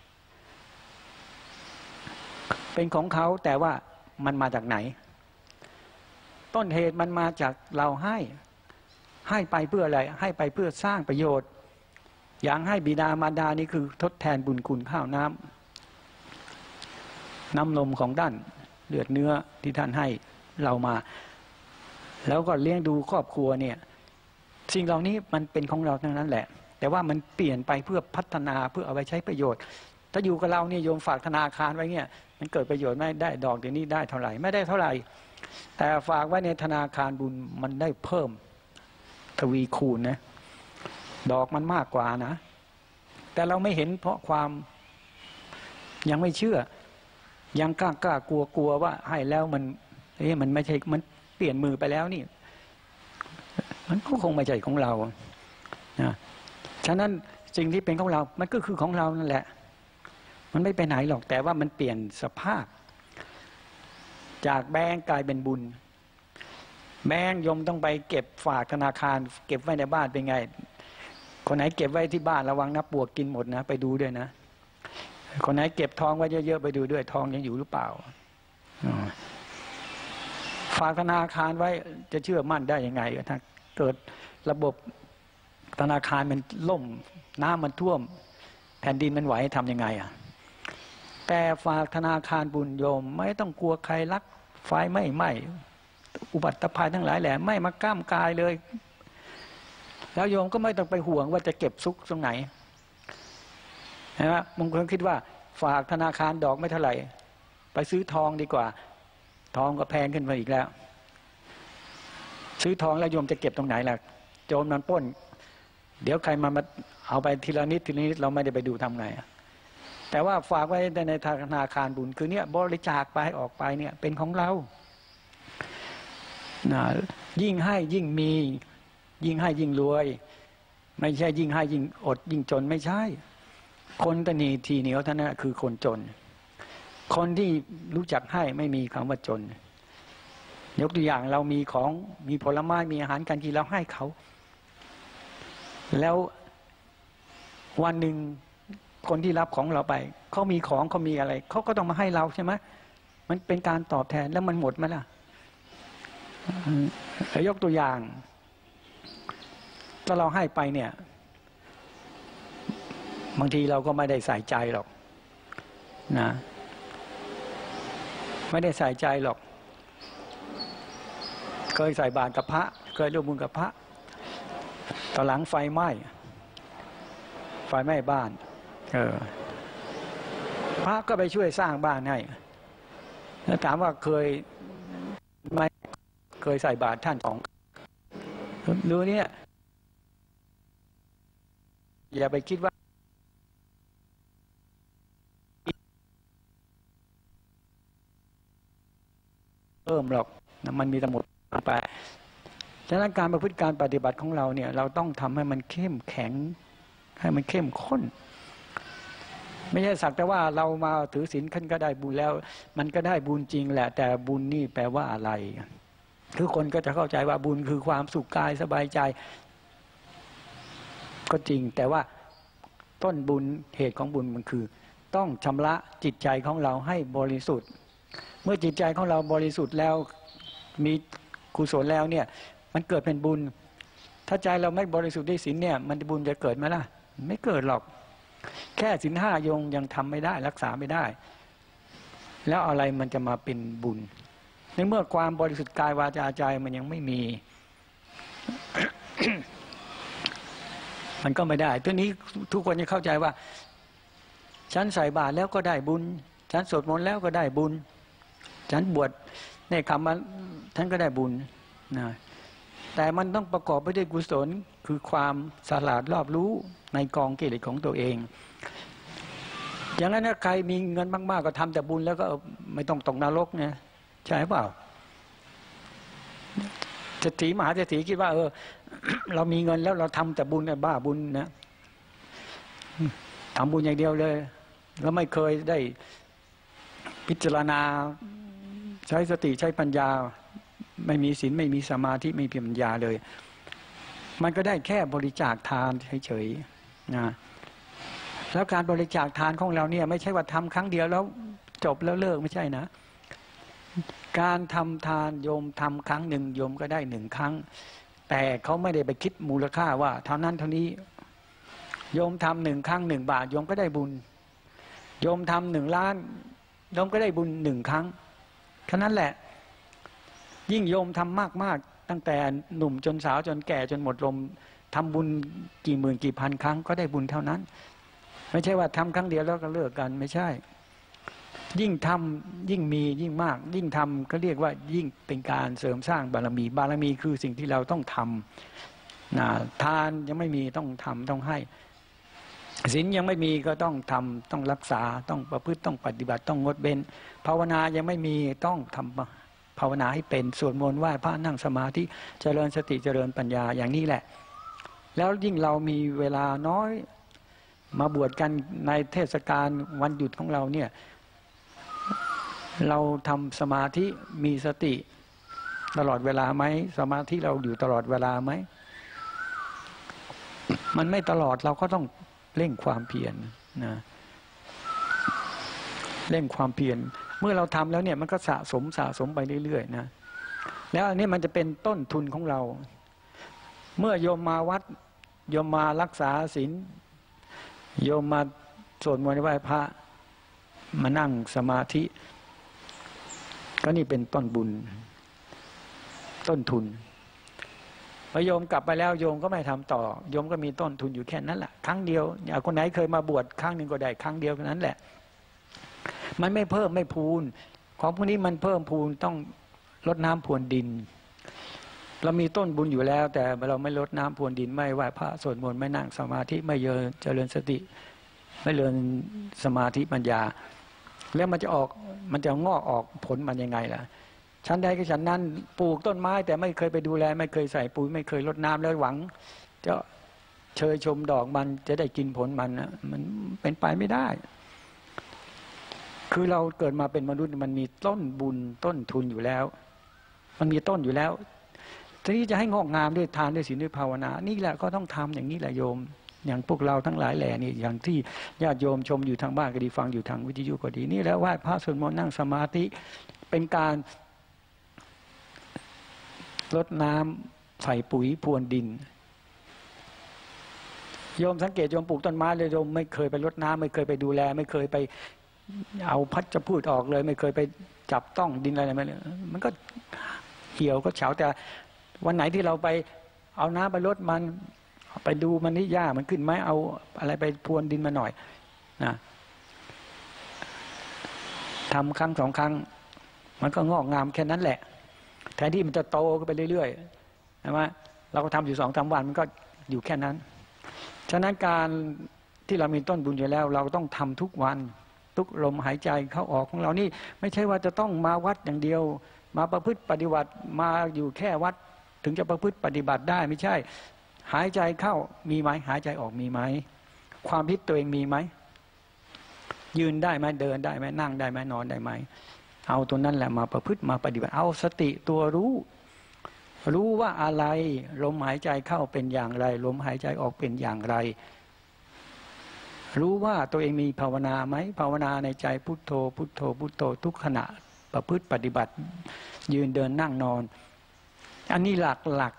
เป็นของเขาแต่ว่ามันมาจากไหนต้นเหตุมันมาจากเราให้ให้ไปเพื่ออะไรให้ไปเพื่อสร้างประโยชน์อย่างให้บิดามารดานี่คือทดแทนบุญคุณข้าวน้ำน้ำนมของท่านเลือดเนื้อที่ท่านให้เรามา แล้วก็เลี้ยงดูครอบครัวเนี่ยสิ่งเหล่านี้มันเป็นของเราทั้งนั้นแหละแต่ว่ามันเปลี่ยนไปเพื่อพัฒนาเพื่อเอาไปใช้ประโยชน์ถ้าอยู่กับเราเนี่ยโยมฝากธนาคารไว้เนี่ยมันเกิดประโยชน์ไม่ได้ดอกเดี๋ยวนี้ได้เท่าไหร่ไม่ได้เท่าไหร่แต่ฝากไว้ในธนาคารบุญมันได้เพิ่มทวีคูณนะดอกมันมากกว่านะแต่เราไม่เห็นเพราะความยังไม่เชื่อยังกล้ากล้ากลัวกลัวว่าให้แล้วมันเอ๊ะมันไม่ใช่มันเปลี่ยนมือไปแล้วนี่มันก็คงไม่ใช่ของเรานะฉะนั้นสิ่งที่เป็นของเรามันก็คือของเรานั่นแหละมันไม่ไปไหนหรอกแต่ว่ามันเปลี่ยนสภาพจากแบงก์กลายเป็นบุญแบงก์โยมต้องไปเก็บฝากธนาคารเก็บไว้ในบ้านเป็นไงคนไหนเก็บไว้ที่บ้านระวังนะปลวกกินหมดนะไปดูด้วยนะคนไหนเก็บทองไว้เยอะๆไปดูด้วยทองยังอยู่หรือเปล่าฝากธนาคารไว้จะเชื่อมั่นได้ยังไงถ้าเกิดระบบธนาคารมันล่มน้ำมันท่วมแผ่นดินมันไหวทำยังไงอ่ะแต่ฝากธนาคารบุญโยมไม่ต้องกลัวใครลักไฟไม่ไหม้อุบัติภัยทั้งหลายแหละไม่มาก้ามกายเลยแล้วโยมก็ไม่ต้องไปห่วงว่าจะเก็บซุกตรงไหนนะบางคนคิดว่าฝากธนาคารดอกไม่เท่าไหร่ไปซื้อทองดีกว่าทองก็แพงขึ้นมาอีกแล้วซื้อทองแล้วโยมจะเก็บตรงไหนล่ะโจรมันปล้นเดี๋ยวใครมามาเอาไปทีละนิดทีละนิดเราไม่ได้ไปดูทำไงแต่ว่าฝากไว้ในธนาคารบุญคือเนี่ยบริจาคไปออกไปเนี่ยเป็นของเรานะยิ่งให้ยิ่งมียิ่งให้ยิ่งรวยไม่ใช่ยิ่งให้ยิ่งอดยิ่งจนไม่ใช่คนตนีทีเหนียวท่านนั้นคือคนจนคนที่รู้จักให้ไม่มีคำว่าจนยกตัวอย่างเรามีของมีผลไม้มีอาหารการกินเราให้เขาแล้ววันหนึ่งคนที่รับของเราไปเขามีของเขามีอะไรเขาก็ต้องมาให้เราใช่ไหมมันเป็นการตอบแทนแล้วมันหมดไหมล่ะยกตัวอย่างถ้าเราให้ไปเนี่ยบางทีเราก็ไม่ได้ใส่ใจหรอกนะไม่ได้ใส่ใจหรอกเคยใส่บาตรกับพระเคยร่วมบุญกับพระตอนหลังไฟไหม้ไฟไหม้บ้านเออพระก็ไปช่วยสร้างบ้านให้แล้วถามว่าเคยไม่เคยใส่บาตรท่านของดูเนี่ยอย่าไปคิดว่าเพิ่มหรอกมันมีทั้งหมดไปฉะนั้นการประพฤติการปฏิบัติของเราเนี่ยเราต้องทำให้มันเข้มแข็งให้มันเข้มข้นไม่ใช่สักแต่ว่าเรามาถือศีลขั้นก็ได้บุญแล้วมันก็ได้บุญจริงแหละแต่บุญนี่แปลว่าอะไรคือคนก็จะเข้าใจว่าบุญคือความสุขกายสบายใจก็จริงแต่ว่าต้นบุญเหตุของบุญมันคือต้องชำระจิตใจของเราให้บริสุทธิ์เมื่อจิตใจของเราบริสุทธิ์แล้วมีกุศลแล้วเนี่ยมันเกิดเป็นบุญถ้าใจเราไม่บริสุทธิ์ด้วยศีลเนี่ยมันบุญจะเกิดไหมล่ะไม่เกิดหรอกแค่ศีลห้ายงยังทำไม่ได้รักษาไม่ได้แล้วอะไรมันจะมาเป็นบุญในเมื่อความบริสุทธิ์กายวาจาใจมันยังไม่มี มันก็ไม่ได้ทีนี้ทุกคนจะเข้าใจว่าฉันใส่บาตรแล้วก็ได้บุญฉันสวดมนต์แล้วก็ได้บุญฉันบวชในคำว่าฉันก็ได้บุญนะแต่มันต้องประกอบไปด้วยกุศลคือความฉลาดรอบรู้ในกองกิเลสของตัวเองอย่างนั้นถ้าใครมีเงินมากๆก็ทำแต่บุญแล้วก็ไม่ต้องตกนรกเนี่ยใช่เปล่าเศรษฐีมหาเศรษฐีคิดว่าเออ เรามีเงินแล้วเราทำแต่บุญเนี่ยบ้าบุญนะทำบุญอย่างเดียวเลยแล้วไม่เคยได้พิจารณาใช้สติใช้ปัญญาไม่มีศีลไม่มีสมาธิไม่มีปัญญาเลยมันก็ได้แค่บริจาคทานเฉยๆนะแล้วการบริจาคทานของเราเนี่ยไม่ใช่ว่าทำครั้งเดียวแล้วจบแล้วเลิกไม่ใช่นะการทำทานโยมทำครั้งหนึ่งโยมก็ได้หนึ่งครั้งแต่เขาไม่ได้ไปคิดมูลค่าว่าเท่านั้นเท่านี้โยมทำหนึ่งครั้งหนึ่งบาทโยมก็ได้บุญโยมทำหนึ่งล้านโยมก็ได้บุญหนึ่งครั้งแค่นั้นแหละยิ่งโยมทำมากๆตั้งแต่หนุ่มจนสาวจนแก่จนหมดลมทำบุญกี่หมื่นกี่พันครั้งก็ได้บุญเท่านั้นไม่ใช่ว่าทำครั้งเดียวแล้วก็เลิกกันไม่ใช่ยิ่งทำยิ่งมียิ่งมากยิ่งทำก็เรียกว่ายิ่งเป็นการเสริมสร้างบารมีบารมีคือสิ่งที่เราต้องทำนะทานยังไม่มีต้องทำต้องให้ศีลยังไม่มีก็ต้องทำต้องรักษาต้องประพฤติต้องปฏิบัติต้องงดเว้นภาวนายังไม่มีต้องทำภาวนาให้เป็นสวดมนต์ไหว้พระนั่งสมาธิเจริญสติเจริญปัญญาอย่างนี้แหละแล้วยิ่งเรามีเวลาน้อยมาบวชกันในเทศกาลวันหยุดของเราเนี่ยเราทำสมาธิมีสติตลอดเวลาไหมสมาธิเราอยู่ตลอดเวลาไหมมันไม่ตลอดเราก็ต้องเร่งความเพียรนะเร่งความเพียรเมื่อเราทำแล้วเนี่ยมันก็สะสมสะสมไปเรื่อยๆนะแล้วอันนี้มันจะเป็นต้นทุนของเราเมื่อโยมมาวัดโยมมารักษาศีลโยมมาสวดมนต์ไหว้พระมานั่งสมาธิก็นี่เป็นต้นบุญต้นทุนพอโยมกลับไปแล้วโยมก็ไม่ทำต่อโยมก็มีต้นทุนอยู่แค่นั้นแหละครั้งเดียวอย่างคนไหนเคยมาบวชครั้งหนึ่งก็ได้ครั้งเดียวแค่นั้นแหละมันไม่เพิ่มไม่พูนของพวกนี้มันเพิ่มพูนต้องลดน้ำพรวนดินเรามีต้นบุญอยู่แล้วแต่เราไม่ลดน้ำพรวนดินไม่ไหว้พระสวดมนต์ไม่นั่งสมาธิไม่เจริญเจริญสติไม่เจริญสมาธิปัญญาแล้วมันจะออกมันจะงอกออกผลมันยังไงล่ะชั้นใดก็ชั้นนั้นปลูกต้นไม้แต่ไม่เคยไปดูแลไม่เคยใส่ปุ๋ยไม่เคยรดน้ำแล้วหวังจะเชยชมดอกมันจะได้กินผลมันนะมันเป็นไปไม่ได้คือเราเกิดมาเป็นมนุษย์มันมีต้นบุญต้นทุนอยู่แล้วมันมีต้นอยู่แล้วทีนี้จะให้งอกงามด้วยทานด้วยศีลด้วยภาวนานี่แหละก็ต้องทำอย่างนี้แหละโยมอย่างพวกเราทั้งหลายแหล่นี่อย่างที่ญาติโยมชมอยู่ทางบ้านก็ดีฟังอยู่ทางวิทยุก็ดีนี่แล้วไหว้พระสวดมนต์นั่งสมาธิเป็นการรดน้ำใส่ปุ๋ยพรวนดินโยมสังเกตโยมปลูกต้นไม้เลยโยมไม่เคยไปรดน้ำไม่เคยไปดูแลไม่เคยไปเอาพัดจะพูดออกเลยไม่เคยไปจับต้องดินอะไรมาเลยมันก็เหี่ยวก็เฉาแต่วันไหนที่เราไปเอาน้ำไปรดมันไปดูมันนี่หญ้ามันขึ้นไหมเอาอะไรไปพรวนดินมาหน่อยนะทำครั้งสองครั้งมันก็งอกงามแค่นั้นแหละแทนที่มันจะโตไปเรื่อยๆใช่ไหมเราก็ทำอยู่สองสามวันมันก็อยู่แค่นั้นฉะนั้นการที่เรามีต้นบุญอยู่แล้วเราต้องทำทุกวันทุกลมหายใจเข้าออกของเรานี่ไม่ใช่ว่าจะต้องมาวัดอย่างเดียวมาประพฤติปฏิบัติมาอยู่แค่วัดถึงจะประพฤติปฏิบัติได้ไม่ใช่หายใจเข้ามีไหมหายใจออกมีไหมความคิดตัวเองมีไหมยืนได้ไหมเดินได้ไหมนั่งได้ไหมนอนได้ไหมเอาตัวนั้นแหละมาประพฤติมาปฏิบัติเอาสติตัวรู้รู้ว่าอะไรลมหายใจเข้าเป็นอย่างไรลมหายใจออกเป็นอย่างไรรู้ว่าตัวเองมีภาวนาไหมภาวนาในใจพุทโธพุทโธพุทโธทุกขณะประพฤติปฏิบัติยืนเดินนั่งนอนอันนี้หลักหลัก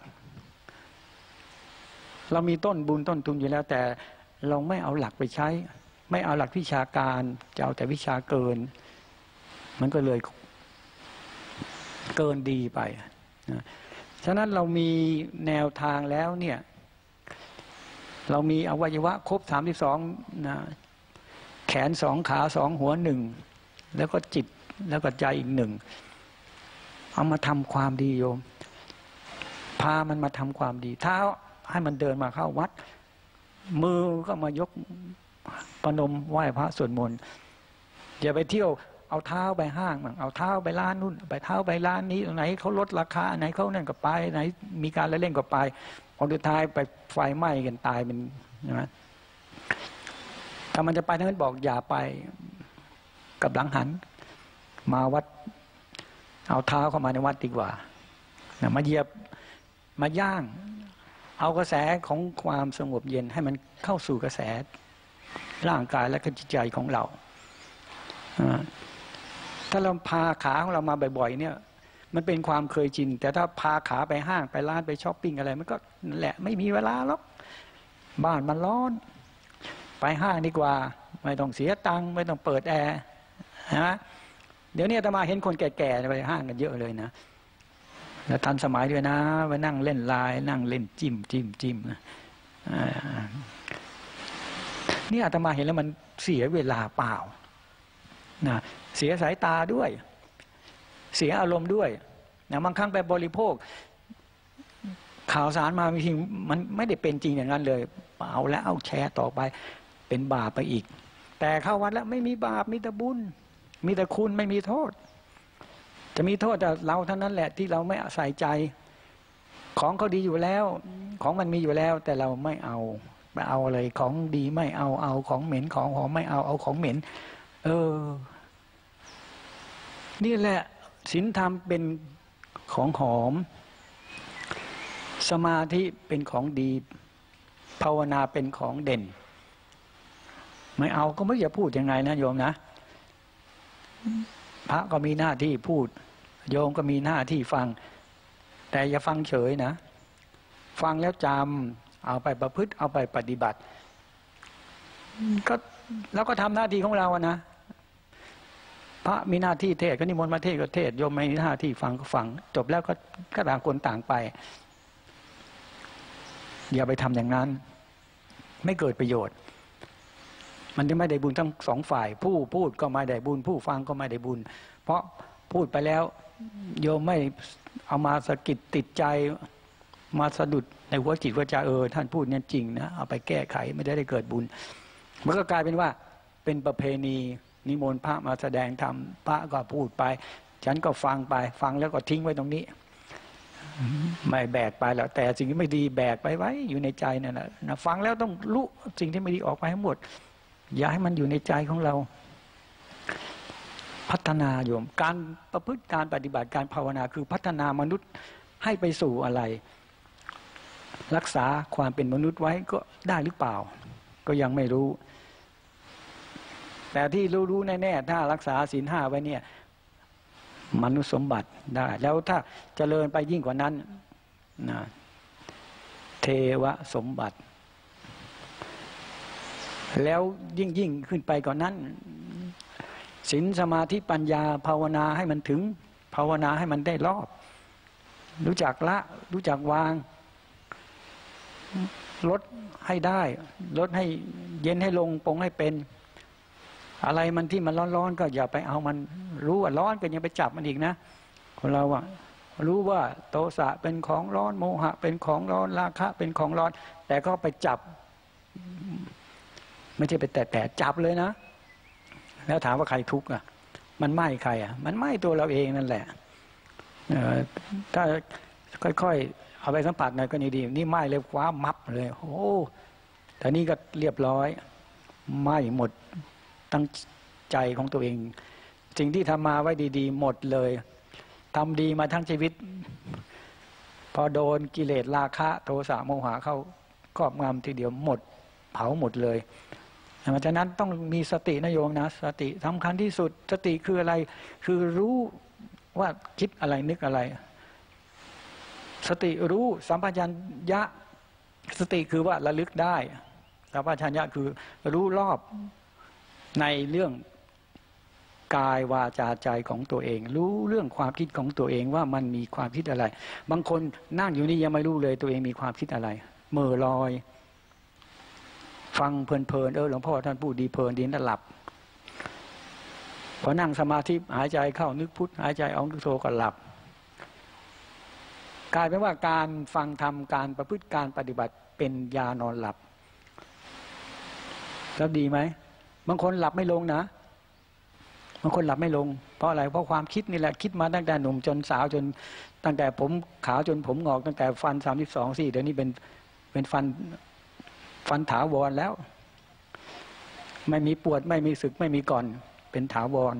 เรามีต้นบุญต้นทุนอยู่แล้วแต่เราไม่เอาหลักไปใช้ไม่เอาหลักวิชาการจะเอาแต่วิชาเกินมันก็เลยเกินดีไปนะฉะนั้นเรามีแนวทางแล้วเนี่ยเรามีอวัยวะครบสามสิบสองนะแขนสองขาสองหัวหนึ่งแล้วก็จิตแล้วก็ใจอีกหนึ่งเอามาทำความดีโยมพามันมาทำความดีเท้าให้มันเดินมาเข้าวัดมือก็มายกประนมไหว้พระสวดมนต์อย่าไปเที่ยวเอาเท้าไปห้างมั่งเอาเท้าไปร้านนู่นไปเท้าไปร้านนี้ตรงไหนเขาลดราคาไหนเขานั่นก็ไปไหนมีการละเล่นก็ไปพอสุดท้ายไปไฟไหม้กันตายเป็นนะถ้ามันจะไปทั้งนั้นบอกอย่าไปกับหลังหันมาวัดเอาเท้าเข้ามาในวัดดีกว่ามาเหยียบมาย่างเอากระแสของความสงบเย็นให้มันเข้าสู่กระแสร่างกายและจิตใจของเราถ้าเราพาขาของเรามาบ่อยๆเนี่ยมันเป็นความเคยชินแต่ถ้าพาขาไปห้างไปร้านไปช้อปปิ้งอะไรมันก็นั่นแหละไม่มีเวลาหรอกบ้านมันร้อนไปห้างดีกว่าไม่ต้องเสียตังค์ไม่ต้องเปิดแอร์นะเดี๋ยวนี้อาตมาเห็นคนแก่ๆไปห้างกันเยอะเลยนะแล้วทันสมัยด้วยนะไปนั่งเล่นไลน์นั่งเล่นจิ้มจิ้มจิ้มนะนี่อาตมาเห็นแล้วมันเสียเวลาเปล่านะเสียสายตาด้วยเสียอารมณ์ด้วยนะบางครั้งไปบริโภคข่าวสารมาบางทีมันไม่ได้เป็นจริงอย่างนั้นเลยเอาแล้วเอาแชร์ต่อไปเป็นบาปไปอีกแต่เข้าวัดแล้วไม่มีบาปมีแต่บุญมีแต่คุณไม่มีโทษจะมีโทษแต่เราเท่านั้นแหละที่เราไม่ใส่ใจของเขาดีอยู่แล้วของมันมีอยู่แล้วแต่เราไม่เอาไปเอาอะไรของดีไม่เอาเอาของเหม็นของหอมไม่เอาเอาของเหม็นเออนี่แหละศีลธรรมเป็นของหอมสมาธิเป็นของดีภาวนาเป็นของเด่นไม่เอาก็ไม่อยากพูดยังไงนะโยมนะพระก็มีหน้าที่พูดโยมก็มีหน้าที่ฟังแต่อย่าฟังเฉยนะฟังแล้วจำเอาไปประพฤติเอาไปปฏิบัติก็แล้วก็ทำหน้าที่ของเราอะนะพระมีหน้าที่เทศก็นิมนต์มาเทศก็เทศโยมมีหน้าที่ฟังก็ฟังจบแล้วก็ก็ต่างคนต่างไปอย่าไปทำอย่างนั้นไม่เกิดประโยชน์มันจะไม่ได้บุญทั้งสองฝ่ายผู้พูดก็ไม่ได้บุญผู้ฟังก็ไม่ได้บุญเพราะพูดไปแล้วโยมไม่เอามาสะกิดติดใจมาสะดุดในหัวจิตหัวใจเออท่านพูดเนี่ยจริงนะเอาไปแก้ไขไม่ได้ได้เกิดบุญมันก็กลายเป็นว่าเป็นประเพณีนิมนต์พระมาแสดงธรรมพระก็พูดไปฉันก็ฟังไปฟังแล้วก็ทิ้งไว้ตรงนี้ไม่แบกไปแล้วแต่สิ่งที่ไม่ดีแบกไปไว้อยู่ในใจนั่นแหละนะฟังแล้วต้องรู้สิ่งที่ไม่ดีออกไปให้หมดอย่าให้มันอยู่ในใจของเราพัฒนาโยมการประพฤติการปฏิบัติการภาวนาคือพัฒนามนุษย์ให้ไปสู่อะไรรักษาความเป็นมนุษย์ไว้ก็ได้หรือเปล่าก็ยังไม่รู้แต่ที่รู้ๆแน่ๆถ้ารักษาศีลห้าไว้เนี่ยมนุษย์สมบัติได้แล้วถ้าเจริญไปยิ่งกว่านั้นนะเทวสมบัติแล้วยิ่งยิ่งขึ้นไปกว่านั้นศีลสมาธิปัญญาภาวนาให้มันถึงภาวนาให้มันได้รอบรู้จักละรู้จักวางลดให้ได้ลดให้เย็นให้ลงปรงให้เป็นอะไรมันที่มันร้อนๆก็อย่าไปเอามันรู้ว่าร้อนก็ยังไปจับมันอีกนะคนเราอะรู้ว่าโทสะเป็นของร้อนโมหะเป็นของร้อนราคะเป็นของร้อนแต่ก็ไปจับไม่ใช่ไปแตะๆจับเลยนะแล้วถามว่าใครทุกข์อ่ะมันไหม้ใครอ่ะมันไหม้ตัวเราเองนั่นแหละถ้าค่อยๆเอาไปสัมผัสหน่อยก็นี่ดีนี่ไหม้เลยคว้ามับเลยโอ้แต่นี่ก็เรียบร้อยไหม้หมดตั้งใจของตัวเองสิ่งที่ทำมาไว้ดีๆหมดเลยทำดีมาทั้งชีวิตพอโดนกิเลสราคะโทสะโมหะเข้าครอบงำทีเดียวหมดเผาหมดเลยเพราะฉะนั้นต้องมีสตินะโยมนะสติสำคัญที่สุดสติคืออะไรคือรู้ว่าคิดอะไรนึกอะไรสติรู้สัมปชัญญะสติคือว่าระลึกได้สัมปชัญญะคือรู้รอบในเรื่องกายวาจาใจของตัวเองรู้เรื่องความคิดของตัวเองว่ามันมีความคิดอะไรบางคนนั่งอยู่นี่ยังไม่รู้เลยตัวเองมีความคิดอะไรเมื่อลอยฟังเพลินๆเออหลวงพ่อท่านพูดดีเพลินดีน่าหลับพอนั่งสมาธิหายใจเข้านึกพุทธหายใจออกนึกโธก็หลับกลายเป็นว่าการฟังธรรมการประพฤติการปฏิบัติเป็นยานอนหลับแล้วดีไหมบางคนหลับไม่ลงนะบางคนหลับไม่ลงเพราะอะไรเพราะความคิดนี่แหละคิดมาตั้งแต่หนุ่มจนสาวจนตั้งแต่ผมขาวจนผมงอกตั้งแต่ฟันสามสิบสองสี่เดี๋ยวนี้เป็นเป็นฟันฟันถาวรแล้วไม่มีปวดไม่มีสึกไม่มีก่อนเป็นถาวร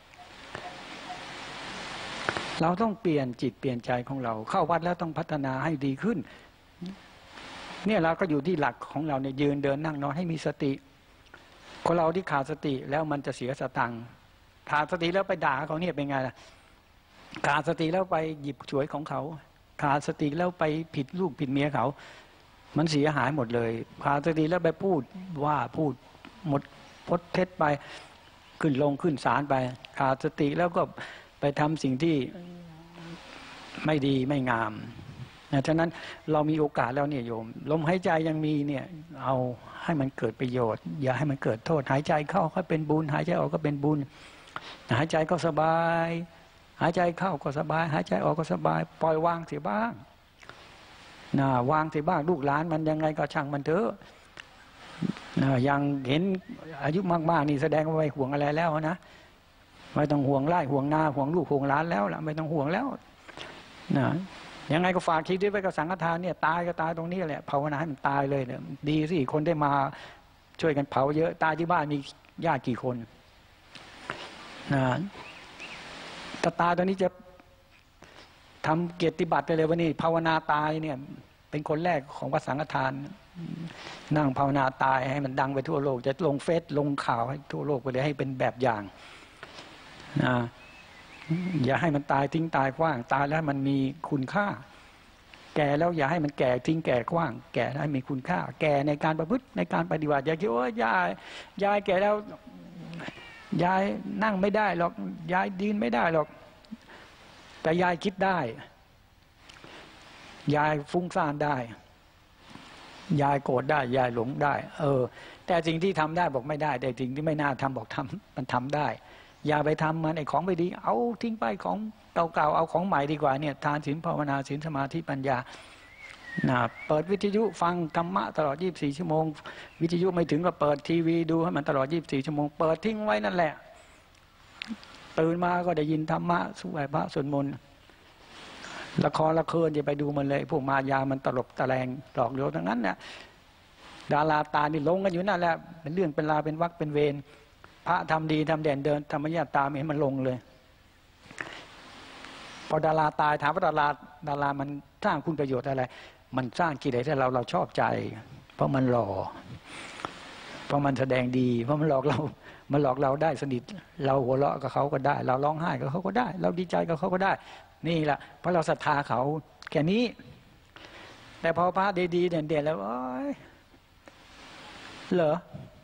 เราต้องเปลี่ยนจิตเปลี่ยนใจของเราเข้าวัดแล้วต้องพัฒนาให้ดีขึ้นเนี่ยเราก็อยู่ที่หลักของเราเนี่ยยืนเดินนั่งนอนให้มีสติคนเราที่ขาดสติแล้วมันจะเสียสตังค์ขาดสติแล้วไปด่าเขาเนี่ยเป็นไงล่ะขาดสติแล้วไปหยิบฉวยของเขาขาดสติแล้วไปผิดลูกผิดเมียเขามันเสียหายหมดเลยขาดสติแล้วไปพูดว่าพูดหมดพดเท็จไปขึ้นลงขึ้นศาลไปขาดสติแล้วก็ไปทำสิ่งที่ไม่ดีไม่งามนะฉะนั้นเรามีโอกาสแล้วเนี่ยโยมลมหายใจยังมีเนี่ยเอาให้มันเกิดประโยชน์อย่าให้มันเกิดโทษหายใจเข้าก็เป็นบุญหายใจออกก็เป็นบุญหายใจก็สบายหายใจเข้าก็สบายหายใจออกก็สบายปล่อยวางเสียบ้างนะวางเสียบ้างลูกหลานมันยังไงก็ช่างมันเถอะนะยังเห็นอายุมากๆนี่แสดงว่าไม่ห่วงอะไรแล้วนะไม่ต้องห่วงไร่ห่วงนาห่วงลูกห่วงหลานแล้วล่ะไม่ต้องห่วงแล้วนะยังไงก็ฝากคิดด้วยไว้กับสังฆทานเนี่ยตายก็ตายตรงนี้แหละภาวนาให้มันตายเลยเนี่ยดีสิคนได้มาช่วยกันเผาเยอะตายที่บ้านมีญาติกี่คนนะแต่ตายตอนนี้จะทำเกียรติบัตรไปเลยวันนี้ภาวนาตายเนี่ยเป็นคนแรกของวัดสังฆทานนั่งภาวนาตายให้มันดังไปทั่วโลกจะลงเฟซลงข่าวให้ทั่วโลกไปเลยให้เป็นแบบอย่างนะอย่าให้มันตายทิ้งตายกว้างตายแล้วมันมีคุณค่าแก่แล้วอย่าให้มันแก่ทิ้งแก่กว้างแก่ให้มีคุณค่าแก่ในการประพฤติในการปฏิบัติอย่าคิดว่ายายยายแก่แล้วยายนั่งไม่ได้หรอกยายยืนไม่ได้หรอกแต่ยายคิดได้ยายฟุ้งซ่านได้ยายโกรธได้ยายหลงได้เออแต่สิ่งที่ทำได้บอกไม่ได้แต่สิ่งที่ไม่น่าทำบอกทำมันทำได้อย่าไปทำมันไอ้ของไม่ดีเอาทิ้งไปของเก่าๆเอาของใหม่ดีกว่าเนี่ยทานศีลภาวนาศีลสมาธิปัญญานะเปิดวิทยุฟังธรรมะตลอดยี่สิบสี่ชั่วโมงวิทยุไม่ถึงก็เปิดทีวีดูให้มันตลอดยี่สิบสี่ชั่วโมงเปิดทิ้งไว้นั่นแหละตื่นมาก็ได้ยินธรรมะสวดพระสวดมนต์ละครละครอย่าไปดูมันเลยพวกมายามันตลบตะแลงหลอกลวงทั้งนั้นเนี่ยดาราตานี่ลงกันอยู่นั่นแหละเป็นเรื่องเป็นราวเป็นวรรคเป็นเวรพระทำดีทำเด่นเดินธรรมญาตาไม่ให้มันลงเลยพอดาราตายถามว่าดาราดารามันสร้างคุณประโยชน์อะไรมันสร้างกิเลสให้เราเราชอบใจเพราะมันหล่อเพราะมันแสดงดีเพราะมันหลอกเรามันหลอกเราได้สนิทเราหัวเราะกับเขาก็ได้เราร้องไห้กับเขาก็ได้เราดีใจกับเขาก็ได้นี่แหละเพราะเราศรัทธาเขาแค่นี้แต่พอพระดีๆเด่นๆแล้วโอ๊ยเหรอ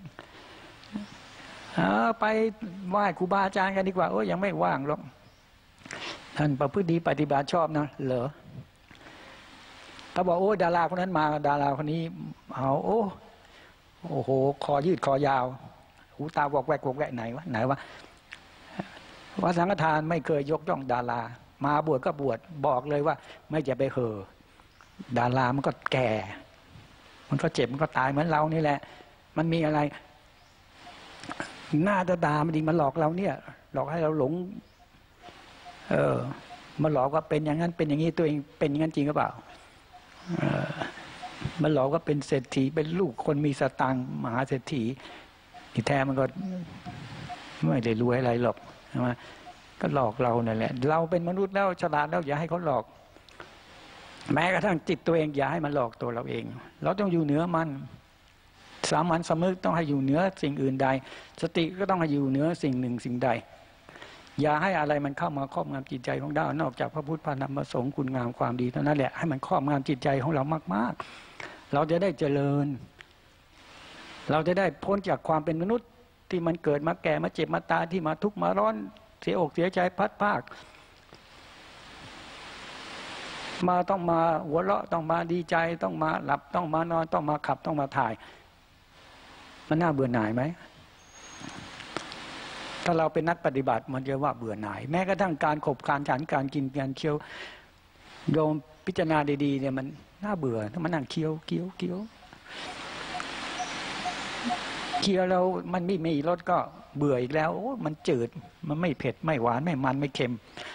ไปไหว้ครูบาอาจารย์กันดีกว่าโอ้ยยังไม่ว่างหรอกท่านประพฤติดีปฏิบัติชอบนะเหรอเขาบอกโอ้ดาราคนนั้นมาดาราคนนี้เอาโอ้โอ้โหคอยืดคอยาวหูตาวอกแวกวอกแวกไหนวะไหนวะวัดสังฆทานไม่เคยยกย่องดารามาบวชก็บวชบอกเลยว่าไม่จะไปเห่อดารามันก็แก่มันก็เจ็บมันก็ตายเหมือนเรานี่แหละมันมีอะไรหน้าตาดามันดีมันหลอกเราเนี่ยหลอกให้เราหลงเออมันหลอกว่าเป็นอย่างนั้นเป็นอย่างนี้ตัวเองเป็นอย่างนั้นจริงหรือเปล่าเออมันหลอกว่าเป็นเศรษฐีเป็นลูกคนมีสตางค์มหาเศรษฐีที่แท้มันก็ไม่ได้รวยอะไรหรอกใช่ไหมก็หลอกเราเนี่ยแหละเราเป็นมนุษย์แล้วฉลาดแล้วอย่าให้เขาหลอกแม้กระทั่งจิตตัวเองอย่าให้มันหลอกตัวเราเองเราต้องอยู่เหนือมันสามัญสำนึกต้องให้อยู่เหนือสิ่งอื่นใดสติก็ต้องให้อยู่เหนือสิ่งหนึ่งสิ่งใดอย่าให้อะไรมันเข้ามาครอบงำจิตใจของเรานอกจากพระพุทธพระธรรมพระสงฆ์คุณงามความดีเท่านั้นแหละให้มันครอบงำจิตใจของเรามากๆเราจะได้เจริญเราจะได้พ้นจากความเป็นมนุษย์ที่มันเกิดมาแก่มาเจ็บมาตายที่มาทุกข์มาร้อนเสียอกเสียใจพัดภาคมาต้องมาหัวเราะต้องมาดีใจต้องมาหลับต้องมานอนต้องมาขับต้องมาถ่ายมันน่าเบื่อหน่ายไหมถ้าเราเป็นนักปฏิบัติมันจะว่าเบื่อหน่ายแม้กระทั่งการขบการฉันการกินการเคี้ยวโยมพิจารณาดีๆเนี่ยมันน่าเบื่อถ้ามันนั่งเคี้ยวเคี้ยวเคี้ยวเคี้ยวแล้วมันไม่มีรสก็เบื่ออีกแล้วโอ้มันจืดมันไม่เผ็ดไม่หวานไม่มันไม่เค็ม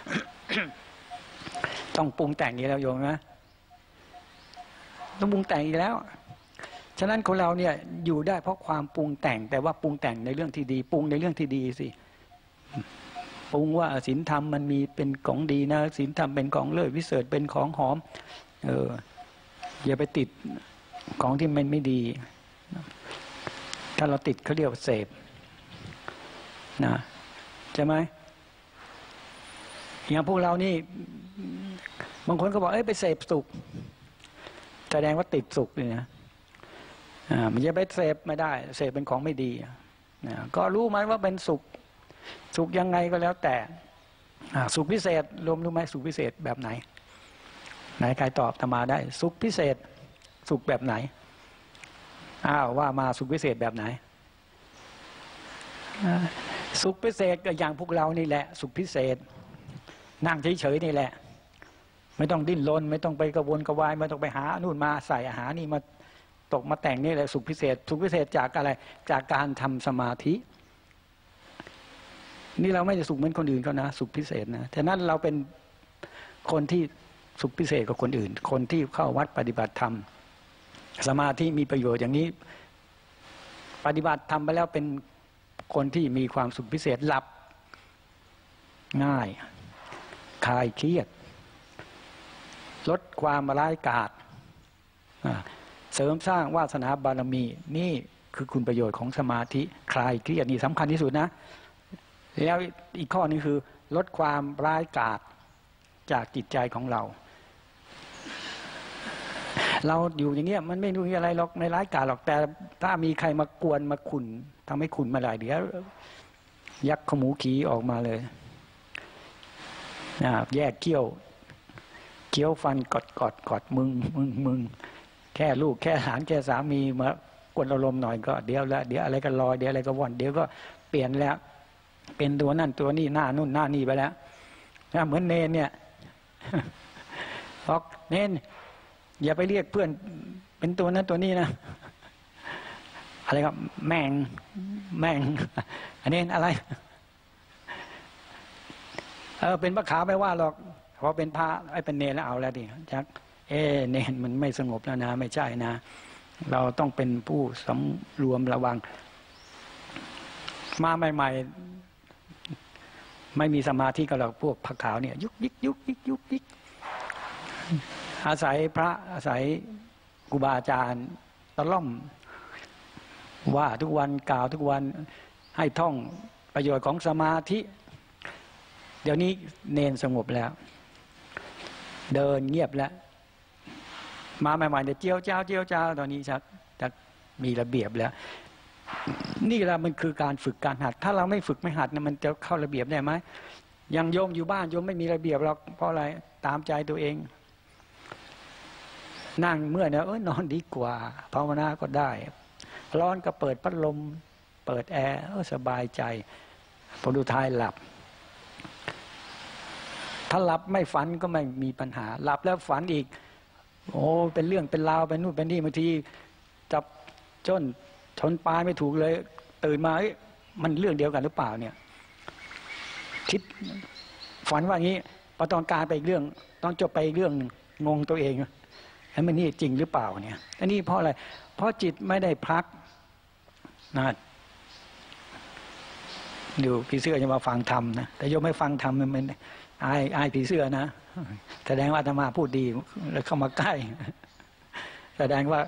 ต้องปรุงแต่งอีกแล้วโยมนะต้องปรุงแต่งอีกแล้วฉะนั้นคนเราเนี่ยอยู่ได้เพราะความปรุงแต่งแต่ว่าปรุงแต่งในเรื่องที่ดีปรุงในเรื่องที่ดีสิปรุงว่าศีลธรรมมันมีเป็นของดีนะศีลธรรมเป็นของเลิศวิเศษเป็นของหอมเอออย่าไปติดของที่มันไม่ดีถ้าเราติดเขาเรียกว่าเสพนะใช่ไหมอย่างพวกเรานี่บางคนก็บอกเอ้ยไปเสพสุขแสดงว่าติดสุขเลยนะอ่ามันจะไปเสพไม่ได้เสพเป็นของไม่ดีนะก็รู้ไหมว่าเป็นสุขสุขยังไงก็แล้วแต่สุขพิเศษรวมรู้ไหมสุขพิเศษแบบไหนไหนใครตอบธรรมาได้สุขพิเศษสุขแบบไหนอ้าวว่ามาสุขพิเศษแบบไหนสุขพิเศษก็อย่างพวกเรานี่แหละสุขพิเศษนั่งเฉยๆนี่แหละไม่ต้องดิ้นรนไม่ต้องไปกระวนกระวายไม่ต้องไปหานู่นมาใส่อาหารนี่มาตกมาแต่งนี่แหละสุขพิเศษสุขพิเศษจากอะไรจากการทำสมาธินี่เราไม่จะสุขเหมือนคนอื่นเขานะสุขพิเศษนะฉะนั้นเราเป็นคนที่สุขพิเศษกว่าคนอื่นคนที่เข้าวัดปฏิบัติธรรมสมาธิมีประโยชน์อย่างนี้ปฏิบัติธรรมไปแล้วเป็นคนที่มีความสุขพิเศษหลับง่ายคลายเครียดลดความร้ายกาจเสริมสร้างวาสนาบารมีนี่คือคุณประโยชน์ของสมาธิคลายเครียดนี่สำคัญที่สุดนะแล้วอีกข้อนึงคือลดความร้ายกาจจากจิตใจของเราเราอยู่อย่างเงี้ยมันไม่รู้อะไรหรอกในร้ายกาจหรอกแต่ถ้ามีใครมากวนมาขุ่นทำให้ขุ่นมาหลายเดี๋ยวยักขมูขีออกมาเลยนะแยกเขี้ยวเขี้ยวฟันกอดกอดกอดมึงมึงมึงแค่ลูกแค่หลานแค่สามีมากวนอารมณ์หน่อยก็เดี๋ยวละเดี๋ยวอะไรก็ลอยเดี๋ยวอะไรก็ว่อนเดี๋ยวก็เปลี่ยนแล้วเป็นตัวนั่นตัวนี่หน้านู่นหน้านี่ไปแล้วนะเหมือนเนนเนี่ยบอกเนนอย่าไปเรียกเพื่อนเป็นตัวนั้นตัวนี้นะอะไรครับแม่งแม่งอันนี้อะไรเออเป็นพระขาวไม่ว่าหรอกเพราะเป็นพระไอ้เป็นเนรแล้วเอาแล้วดิจักเอเนรมันไม่สงบแล้วนะไม่ใช่นะเราต้องเป็นผู้สำรวมระวังมาใหม่ๆไม่มีสมาธิกับเราพวกพระขาวเนี่ยยุกยิกยุกยิกยุกยิกอาศัยพระอาศัยครูบาอาจารย์ตะล่อมว่าทุกวันกล่าวทุกวันให้ท่องประโยชน์ของสมาธิเดี๋ยวนี้เนนสงบแล้วเดินเงียบแล้วมาใหม่ๆเดี๋ยวเจียวเจ้าเจียวเจ้าตอนนี้ชักจะมีระเบียบแล้วนี่แหละมันคือการฝึกการหัดถ้าเราไม่ฝึกไม่หัดเนี่ยมันจะเข้าระเบียบได้ไหมยังโยมอยู่บ้านโยมไม่มีระเบียบหรอกเพราะอะไรตามใจตัวเองนั่งเมื่อเนี่ยเออนอนดีกว่าภาวนาก็ได้ร้อนก็เปิดพัดลมเปิดแอร์เออสบายใจพอดูท้ายหลับถ้าหลับไม่ฝันก็ไม่มีปัญหาหลับแล้วฝันอีกโอ้เป็นเรื่องเป็นราวเป็นนู่นเป็นนี่บางทีจับจนชนปลายไม่ถูกเลยตื่นมาเอ้ยมันเรื่องเดียวกันหรือเปล่าเนี่ยคิดฝันว่างี้พอตอนการไปอีกเรื่องต้องจบไปอีกเรื่องงงตัวเองแล้วมันนี่จริงหรือเปล่าเนี่ยอันนี้เพราะอะไรเพราะจิตไม่ได้พักนะดูผีเสื้อจะมาฟังธรรมนะแต่โยมไม่ฟังธรรมมันมันอายอายผีเสื้อนะแสดงว่าอาตมาพูดดีแล้วเข้ามาใกล้แสดงว่า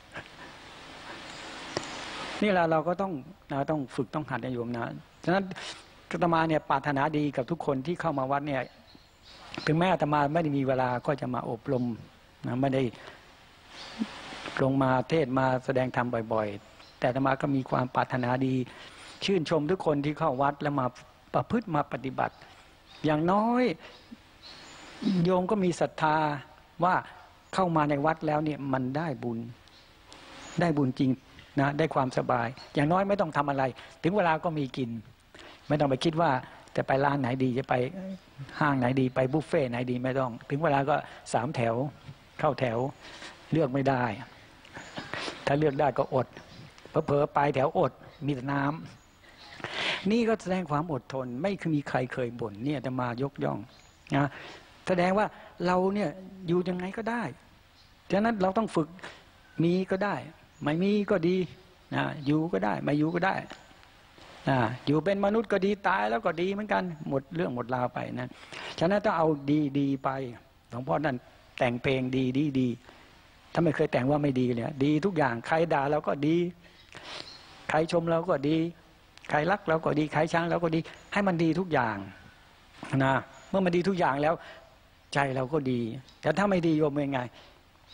นี่แหละเราก็ต้องนะต้องฝึกต้องหัดนะโยมนะฉะนั้นอาตมาเนี่ยปรารถนาดีกับทุกคนที่เข้ามาวัดเนี่ยถึงแม้อาตมาไม่ได้มีเวลาก็จะมาอบรมนะไม่ได้ลงมาเทศมาแสดงธรรมบ่อยๆแต่อาตมาก็มีความปรารถนาดีชื่นชมทุกคนที่เข้าวัดแล้วมาประพฤติมาปฏิบัติอย่างน้อยโยมก็มีศรัทธาว่าเข้ามาในวัดแล้วเนี่ยมันได้บุญได้บุญจริงนะได้ความสบายอย่างน้อยไม่ต้องทำอะไรถึงเวลาก็มีกินไม่ต้องไปคิดว่าจะไปร้านไหนดีจะไปห้างไหนดีไปบุฟเฟ่ไหนดีไม่ต้องถึงเวลาก็สามแถวเข้าแถวเลือกไม่ได้ถ้าเลือกได้ก็อดเผลอๆไปแถวอดมีแต่น้ำนี่ก็แสดงความอดทนไม่เคยมีใครเคยบ่นเนี่ยจะมายกย่องนะแสดงว่าเราเนี่ยอยู่ยังไงก็ได้ฉะนั้นเราต้องฝึกมีก็ได้ไม่มีก็ดีนะอยู่ก็ได้ไม่อยู่ก็ได้นะอยู่เป็นมนุษย์ก็ดีตายแล้วก็ดีเหมือนกันหมดเรื่องหมดราวไปนะฉะนั้นต้องเอาดีดีไปหลวงพ่อนั่นแต่งเพลงดีดีดีถ้าไม่เคยแต่งว่าไม่ดีเลยดีทุกอย่างใครด่าเราก็ดีใครชมเราก็ดีใครรักเราก็ดีใครชังเราก็ดีให้มันดีทุกอย่างนะเมื่อมันดีทุกอย่างแล้วใจเราก็ดีแต่ถ้าไม่ดีโยมเป็นไง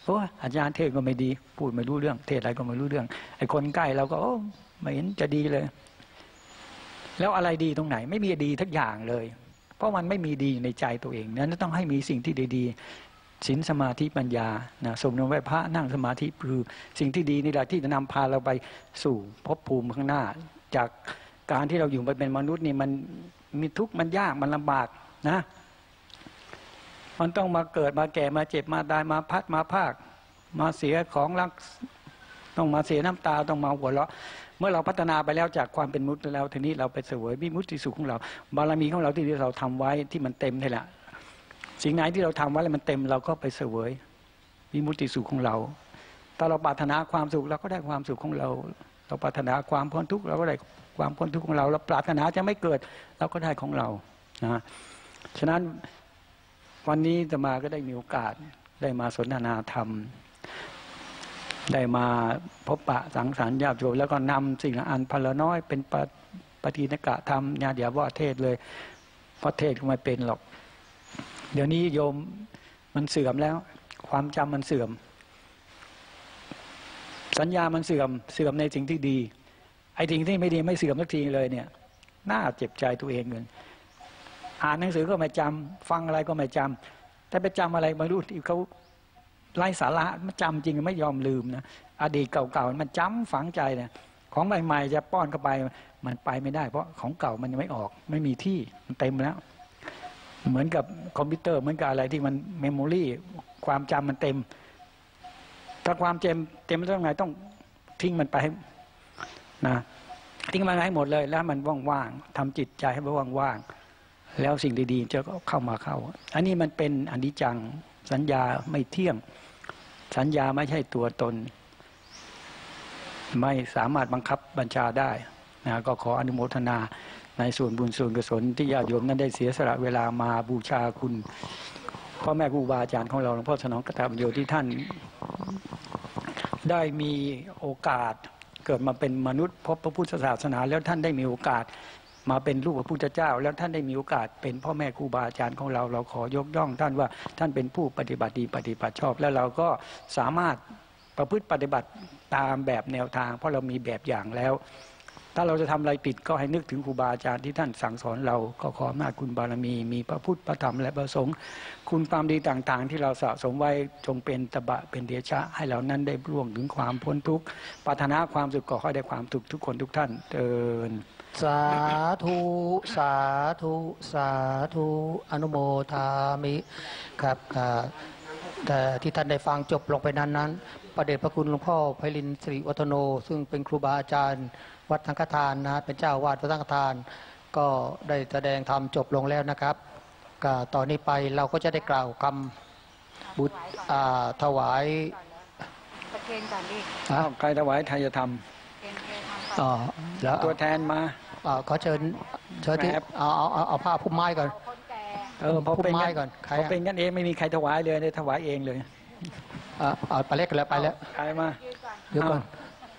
โอ้อาจารย์เทศก็ไม่ดีพูดไม่รู้เรื่องเทศอะไรก็ไม่รู้เรื่องไอ้คนใกล้เราก็โอ้ไม่เห็นจะดีเลยแล้วอะไรดีตรงไหนไม่มีดีทักอย่างเลยเพราะมันไม่มีดีในใจตัวเองนั้นต้องให้มีสิ่งที่ดีๆศีลสมาธิปัญญานะสมนไหว้พระนั่งสมาธิคือสิ่งที่ดีนี่แหละที่จะนำพาเราไปสู่ภพภูมิข้างหน้าจากการที่เราอยู่ไปเป็นมนุษย์นี่มันมีทุกข์มันยากมันลำบากนะมันต้องมาเกิดมาแก่มาเจ็บมาตายมาพัดมาภาคมาเสียของรักต้องมาเสียน้ำตาต้องมาหัวเราะเมื่อเราพัฒนาไปแล้วจากความเป็นมนุษย์แล้วทีนี้เราไปเสวยวิมุตติสุขของเราบารมีของเราที่เราทำไว้ที่มันเต็มนี่แหละสิ่งไหนที่เราทำไว้แล้วมันเต็มเราก็ไปเสวยวิมุตติสุขของเราถ้าเราปรารถนาความสุขเราก็ได้ความสุขของเราเราปรารถนาความพ้นทุกข์เราก็ได้ความพ้นทุกข์ของเราเราปรารถนาจะไม่เกิดเราก็ได้ของเรานะฉะนั้นวันนี้อาตมาก็ได้มีโอกาสได้มาสนทนาธรรมได้มาพบปะสังสรรค์ญาติโยมแล้วก็นำสิ่งอันพลน้อยเป็นปปฏิณกะธรรมญาเดียวว่าเทศเลยเพราะเทศก็ไม่เป็นหรอกเดี๋ยวนี้โยมมันเสื่อมแล้วความจำมันเสื่อมสัญญามันเสื่อมเสื่อมในสิ่งที่ดีไอ้สิ่งที่ไม่ดีไม่เสื่อมสักทีเลยเนี่ยน่าเจ็บใจตัวเองเงินอ่านหนังสือก็ไม่จำฟังอะไรก็ไม่จำแต่ไปจำอะไรไม่รู้ที่เขาไร้สาระมันจำจริงไม่ยอมลืมนะอดีตเก่าๆมันจำฝังใจเนี่ยของใหม่ๆจะป้อนเข้าไปมันไปไม่ได้เพราะของเก่ามันยังไม่ออกไม่มีที่มันเต็มแล้วเหมือนกับคอมพิวเตอร์เหมือนกับอะไรที่มันเมมโมรีความจำมันเต็มถ้าความเต็มเต็มแล้วไงต้องทิ้งมันไปนะทิ้งมันให้หมดเลยแล้วมันว่างๆทำจิตใจให้ว่างๆแล้วสิ่งดีๆจะเข้ามาเข้าอันนี้มันเป็นอนิจจังสัญญาไม่เที่ยงสัญญาไม่ใช่ตัวตนไม่สามารถบังคับบัญชาได้นะก็ขออนุโมทนาในส่วนบุญส่วนกุศลที่ญาติโยมนั้นได้เสียสละเวลามาบูชาคุณพ่อแม่ครูบาอาจารย์ของเราหลวงพ่อสนองกตปัญโยที่ท่านได้มีโอกาสเกิดมาเป็นมนุษย์พบพระพุทธศาสนาแล้วท่านได้มีโอกาสมาเป็นลูกพระพุทธเจ้าแล้วท่านได้มีโอกาสเป็นพ่อแม่ครูบาอาจารย์ของเราเราขอยกย่องท่านว่าท่านเป็นผู้ปฏิบัติดีปฏิบัติชอบแล้วเราก็สามารถประพฤติปฏิบัติตามแบบแนวทางเพราะเรามีแบบอย่างแล้วถ้าเราจะทำอะไรผิดก็ให้นึกถึงครูบาอาจารย์ที่ท่านสั่งสอนเราก็ขออำนาจคุณบารมีมีพระพุทธพระธรรมและพระสงฆ์คุณความดีต่างๆที่เราสะสมไว้จงเป็นตบะเป็นเดชะให้เรานั้นได้ร่วงถึงความพ้นทุกข์ปรารถนาความสุขก็ขอได้ความสุขทุกคนทุกท่านเถิดสาธุสาธุสาธุอนุโมทามิครับแต่ที่ท่านได้ฟังจบลงไปนั้นนั้นประเดชพระคุณหลวงพ่อไพลินสิริวัฒโนซึ่งเป็นครูบาอาจารย์วัดสังฆทานนะเป็นเจ้าวาดวัดสังฆทานก็ได้แสดงธรรมจบลงแล้วนะครับก็ต่อนนี้ไปเราก็จะได้กล่าวคำบุตรถวายประเคนก่อนดิอ้าวใครถวายทายธรรมอ๋อแล้วตัวแทนมาขอเชิญเชิญที่เอาเอาเอาผ้าพุ่มไม้ก่อนเออพอเป็นก่อนใครเป็นกันเองไม่มีใครถวายเลยได้ถวายเองเลยอ่าเอาไปเล็กแล้วไปแล้วใครมาเดี๋ยวก่อน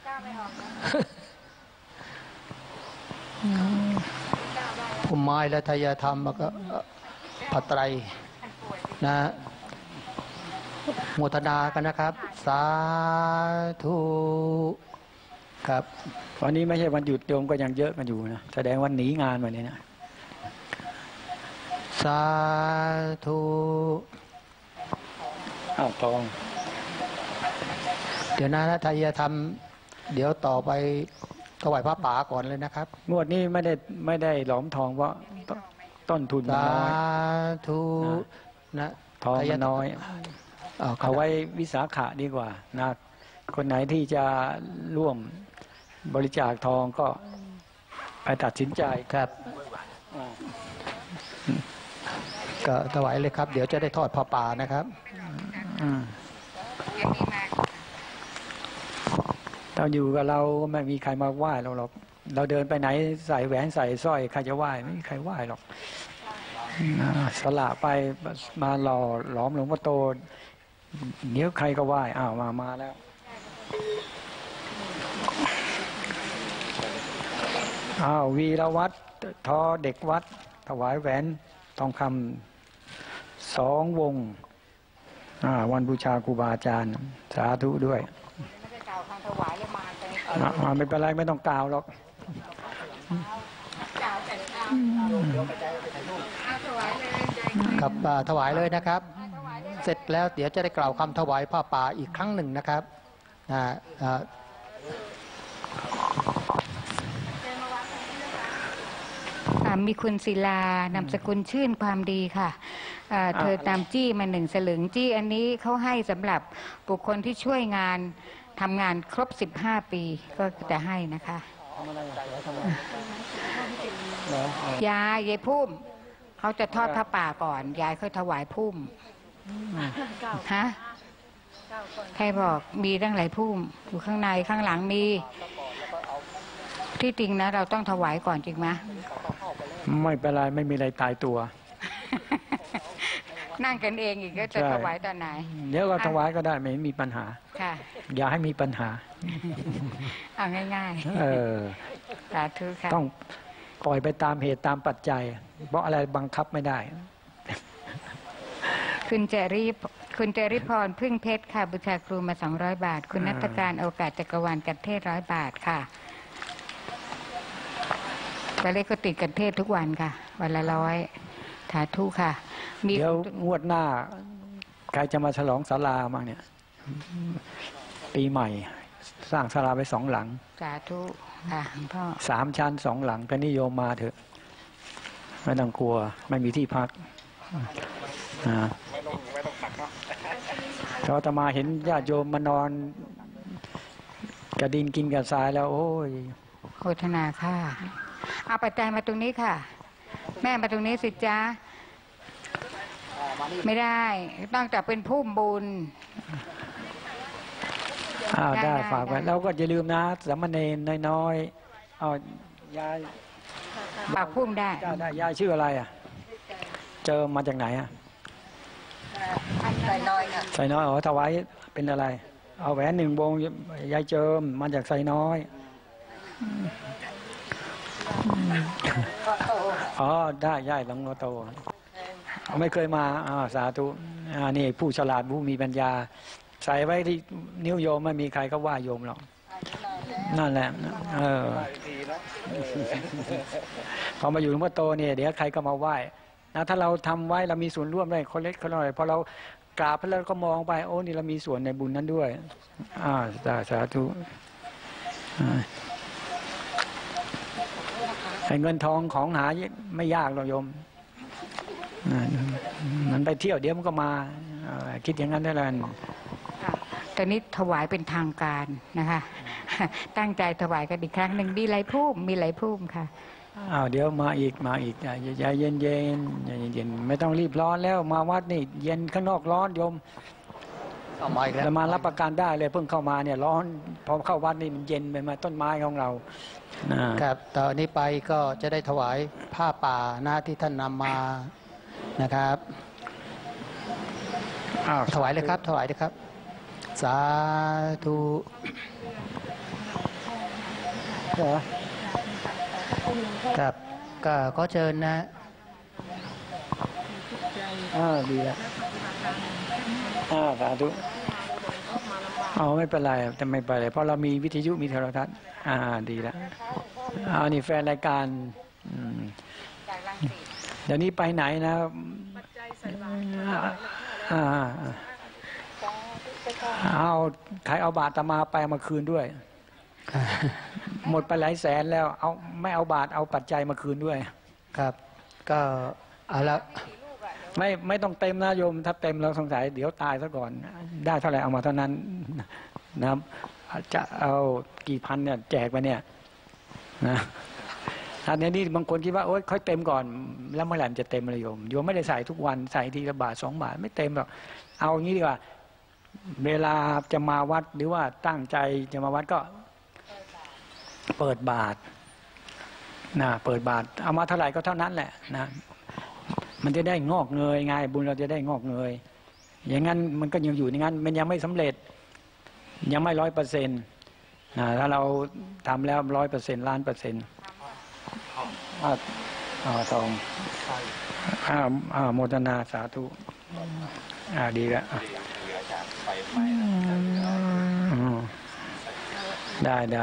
พุ่มไม้และทายธรรมแล้วก็ปัตไตรนะโมทนากันนะครับสาธุครับวันนี้ไม่ใช่วันหยุดโยมก็ยังเยอะกันอยู่นะแสดงวันหนีงานวันนี้นะสาธุอ้าวตองเดี๋ยวนะนะทายธรรมเดี๋ยวต่อไปถวายพระป่าก่อนเลยนะครับงวดนี้ไม่ได้ไม่ได้หลอมทองเพราะต้นทุนน้อยสาธุนะทองมันน้อยเอาไว้วิสาขะดีกว่านะคนไหนที่จะร่วมบริจาคทองก็ไปตัดสินใจครับก็ถวายเลยครับเดี๋ยวจะได้ทอดผ้าป่านะครับเราอยู่กับเราไม่มีใครมาไหว้เราหรอกเราเดินไปไหนใส่แหวนใส่สร้อยใครจะไหว้ไม่มีใครไหว้หรอกสละไปมาหล่อหลอมหลวงพ่อโตเดี๋ยวใครก็ไหว้อ้าวมามาแล้วอ้าววีรวัตรทอเด็กวัดถวายแหวนทองคำสองวงวันบูชาครูบาอาจารย์สาธุด้วยไม่ได้กล่าวคำถวายเลยมาตอนนี้ไม่เป็นไรไม่ต้องกล่าวหรอกครับถวายเลยนะครับเสร็จแล้วเดี๋ยวจะได้กล่าวคำถวายผ้าป่าอีกครั้งหนึ่งนะครับมีคุณศิลานามสกุลชื่นความดีค่ะเธอตามจี้มาหนึ่งสลึงจี้อันนี้เขาให้สำหรับบุคคลที่ช่วยงานทำงานครบสิบห้าปีก็จะให้นะคะยายยายพุ่มเขาจะทอดผ้าป่าก่อนยายค่อยถวายพุ่มฮะใครบอกมีตั้งหลายพุ่มอยู่ข้างในข้างหลังมีที่จริงนะเราต้องถวายก่อนจริงไหมไม่เป็นไรไม่มีอะไรตายตัวนั่งกันเองอีกก็จะถวายตอนไหนเดี๋ยวก็ถวายก็ได้ไม่มีปัญหาค่ะอย่าให้มีปัญหาเอาง่ายๆเออสาธุค่ะต้องปล่อยไปตามเหตุตามปัจจัยเพราะอะไรบังคับไม่ได้คุณเจริญคุณเจริญพรพึ่งเพชรค่ะบูชาครูมาสองร้อยบาทคุณนัตการโอกาสจักรวาลกันเทศร้อยบาทค่ะไปเลยก็ติดกันเทศทุกวันค่ะวันละร้อยสาธุค่ะเดี๋ยวงวดหน้าใครจะมาฉลองศาลาบ้างเนี่ยปีใหม่สร้างศาลาไปสองหลังสาธุค่ะพ่อสามชั้นสองหลังเป็นนิยมมาเถอะไม่ต้องกลัวไม่มีที่พักนะเราจะมาเห็นญาติโยมมานอนกระดินกินกระทรายแล้วโอ้ยโฆษณาค่ะเอาปัจจัยมาตรงนี้ค่ะแม่มาตรงนี้สิจ๊ะไม่ได้ต้องแต่เป็นผู้บุญอ้าวได้ฝากไว้แล้วก็อย่าลืมนะสามเณรน้อยๆเอายายฝากพุ่มได้ได้ยายชื่ออะไรอ่ะเจอมาจากไหนอ่ะใส่น้อยค่ะใส่น้อยอ๋อถวายเป็นอะไรเอาแหวนหนึ่งวงยายเจิมมาจากใส่น้อยอ๋อได้ย่ายหลวงพ่อโตไม่เคยมาอ่าสาธุอ่านี่ผู้ฉลาดผู้มีปัญญาใส่ไว้ที่นิ้วโยมไม่มีใครก็ว่าโยมหรอกนั่นแหละเออพอมาอยู่หลวงพ่อโตเนี่ยเดี๋ยวใครก็มาไหว้นะถ้าเราทำไว้เรามีส่วนร่วมได้คนเล็กคนน้อยพอเรากราบแล้วก็มองไปโอ้นี่เรามีส่วนในบุญนั้นด้วยอ่าสาธุไอ้เงินทองของหาไม่ยากหรอกโยมมันไปเที่ยวเดี๋ยวมันก็มาคิดอย่างนั้นได้เลยตอนนี้ถวายเป็นทางการนะคะตั้งใจถวายกันอีกครั้งหนึ่งมีหลายพุ่มมีหลายพุ่มค่ะอ้าวเดี๋ยวมาอีกมาอีกใจเย็นเย็นเย็นไม่ต้องรีบร้อนแล้วมาวัดนี่เย็นข้างนอกร้อนโยมเอามาอีกแล้วมารับประกันได้เลยเพิ่งเข้ามาเนี่ยร้อนพอเข้าวัดนี่มันเย็นไปมาต้นไม้ของเราครับตอนนี้ไปก็จะได้ถวายผ้าป่าหน้าที่ท่านนำมานะครับถวายเลยครับถวายเลยครับสาธุครับก็ขอเชิญนะอ่าดีแล้วอ่าสาธุเอาไม่เป็นไรจะไม่เป็นไรเพราะเรามีวิทยุมีโทรทัศน์อ่าดีแล้วเอานี่แฟนรายการเดี๋ยวนี้ไปไหนนะอ่าเอาใครเอาบาตรตมาไปมาคืนด้วยหมดไปหลายแสนแล้วเอาไม่เอาบาตรเอาปัจจัยมาคืนด้วยครับก็เอาละไม่ไม่ต้องเต็มนะโยมถ้าเต็มเราสงสัยเดี๋ยวตายซะก่อนได้เท่าไหร่เอามาเท่านั้นนะครับจะเอากี่พันเนี่ยแจกไปเนี่ยนะอันนี้บางคนคิดว่าโอ๊ยค่อยเต็มก่อนแล้วเมื่อไหร่จะเต็มเลยโยมโยมไม่ได้ใส่ทุกวันใส่ทีละบาทสองบาทไม่เต็มหรอกเอางี้ดีกว่าเวลาจะมาวัดหรือว่าตั้งใจจะมาวัดก็เปิดบาทนะเปิดบาทเอามาเท่าไหร่ก็เท่านั้นแหละนะมันจะได้งอกเงยไงบุญเราจะได้งอกเงยอย่างนั้นมันก็ยังอยู่อย่างนั้นมันยังไม่สำเร็จยังไม่ร้อยเปอร์เซ็นต์นะถ้าเราทำแล้วร้อยเปอร์เซ็นต์ล้านเปอร์เซ็นต์อ่าอ่าตองอ่าอ่าโมทนาสาธุออ่าดีแล้วได้ได้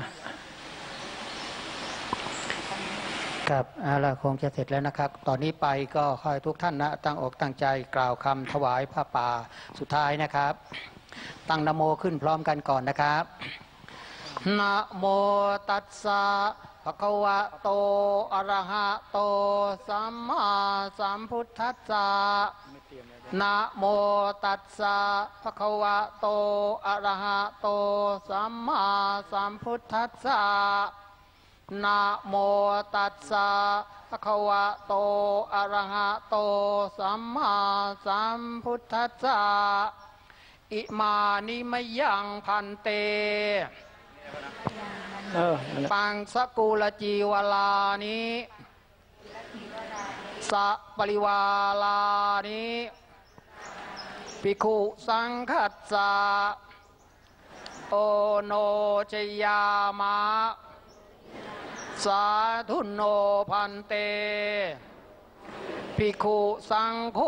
ครับเอาละคงจะเสร็จแล้วนะครับตอนนี้ไปก็ขอให้ทุกท่านนะตั้งอกตั้งใจกล่าวคำถวายผ้าป่าสุดท้ายนะครับตั้งนะโมขึ้นพร้อมกันก่อนนะครับนะโมตัสสะภะคะวะโตอะระหะโตสัมมาสัมพุทธัสสะนะโมตัสสะภะคะวะโตอะระหะโตสัมมาสัมพุทธัสสะนะโมตัสสะภะคะวะโตอะระหะโตสัมมาสัมพุทธัสสะอิมานิมยังพันเตปังสกุลจีวลานิสัปริวาลานิภิกขุสังฆัสสะโอโนชยามะสาธุโนพันเตภิกขุสังโฆ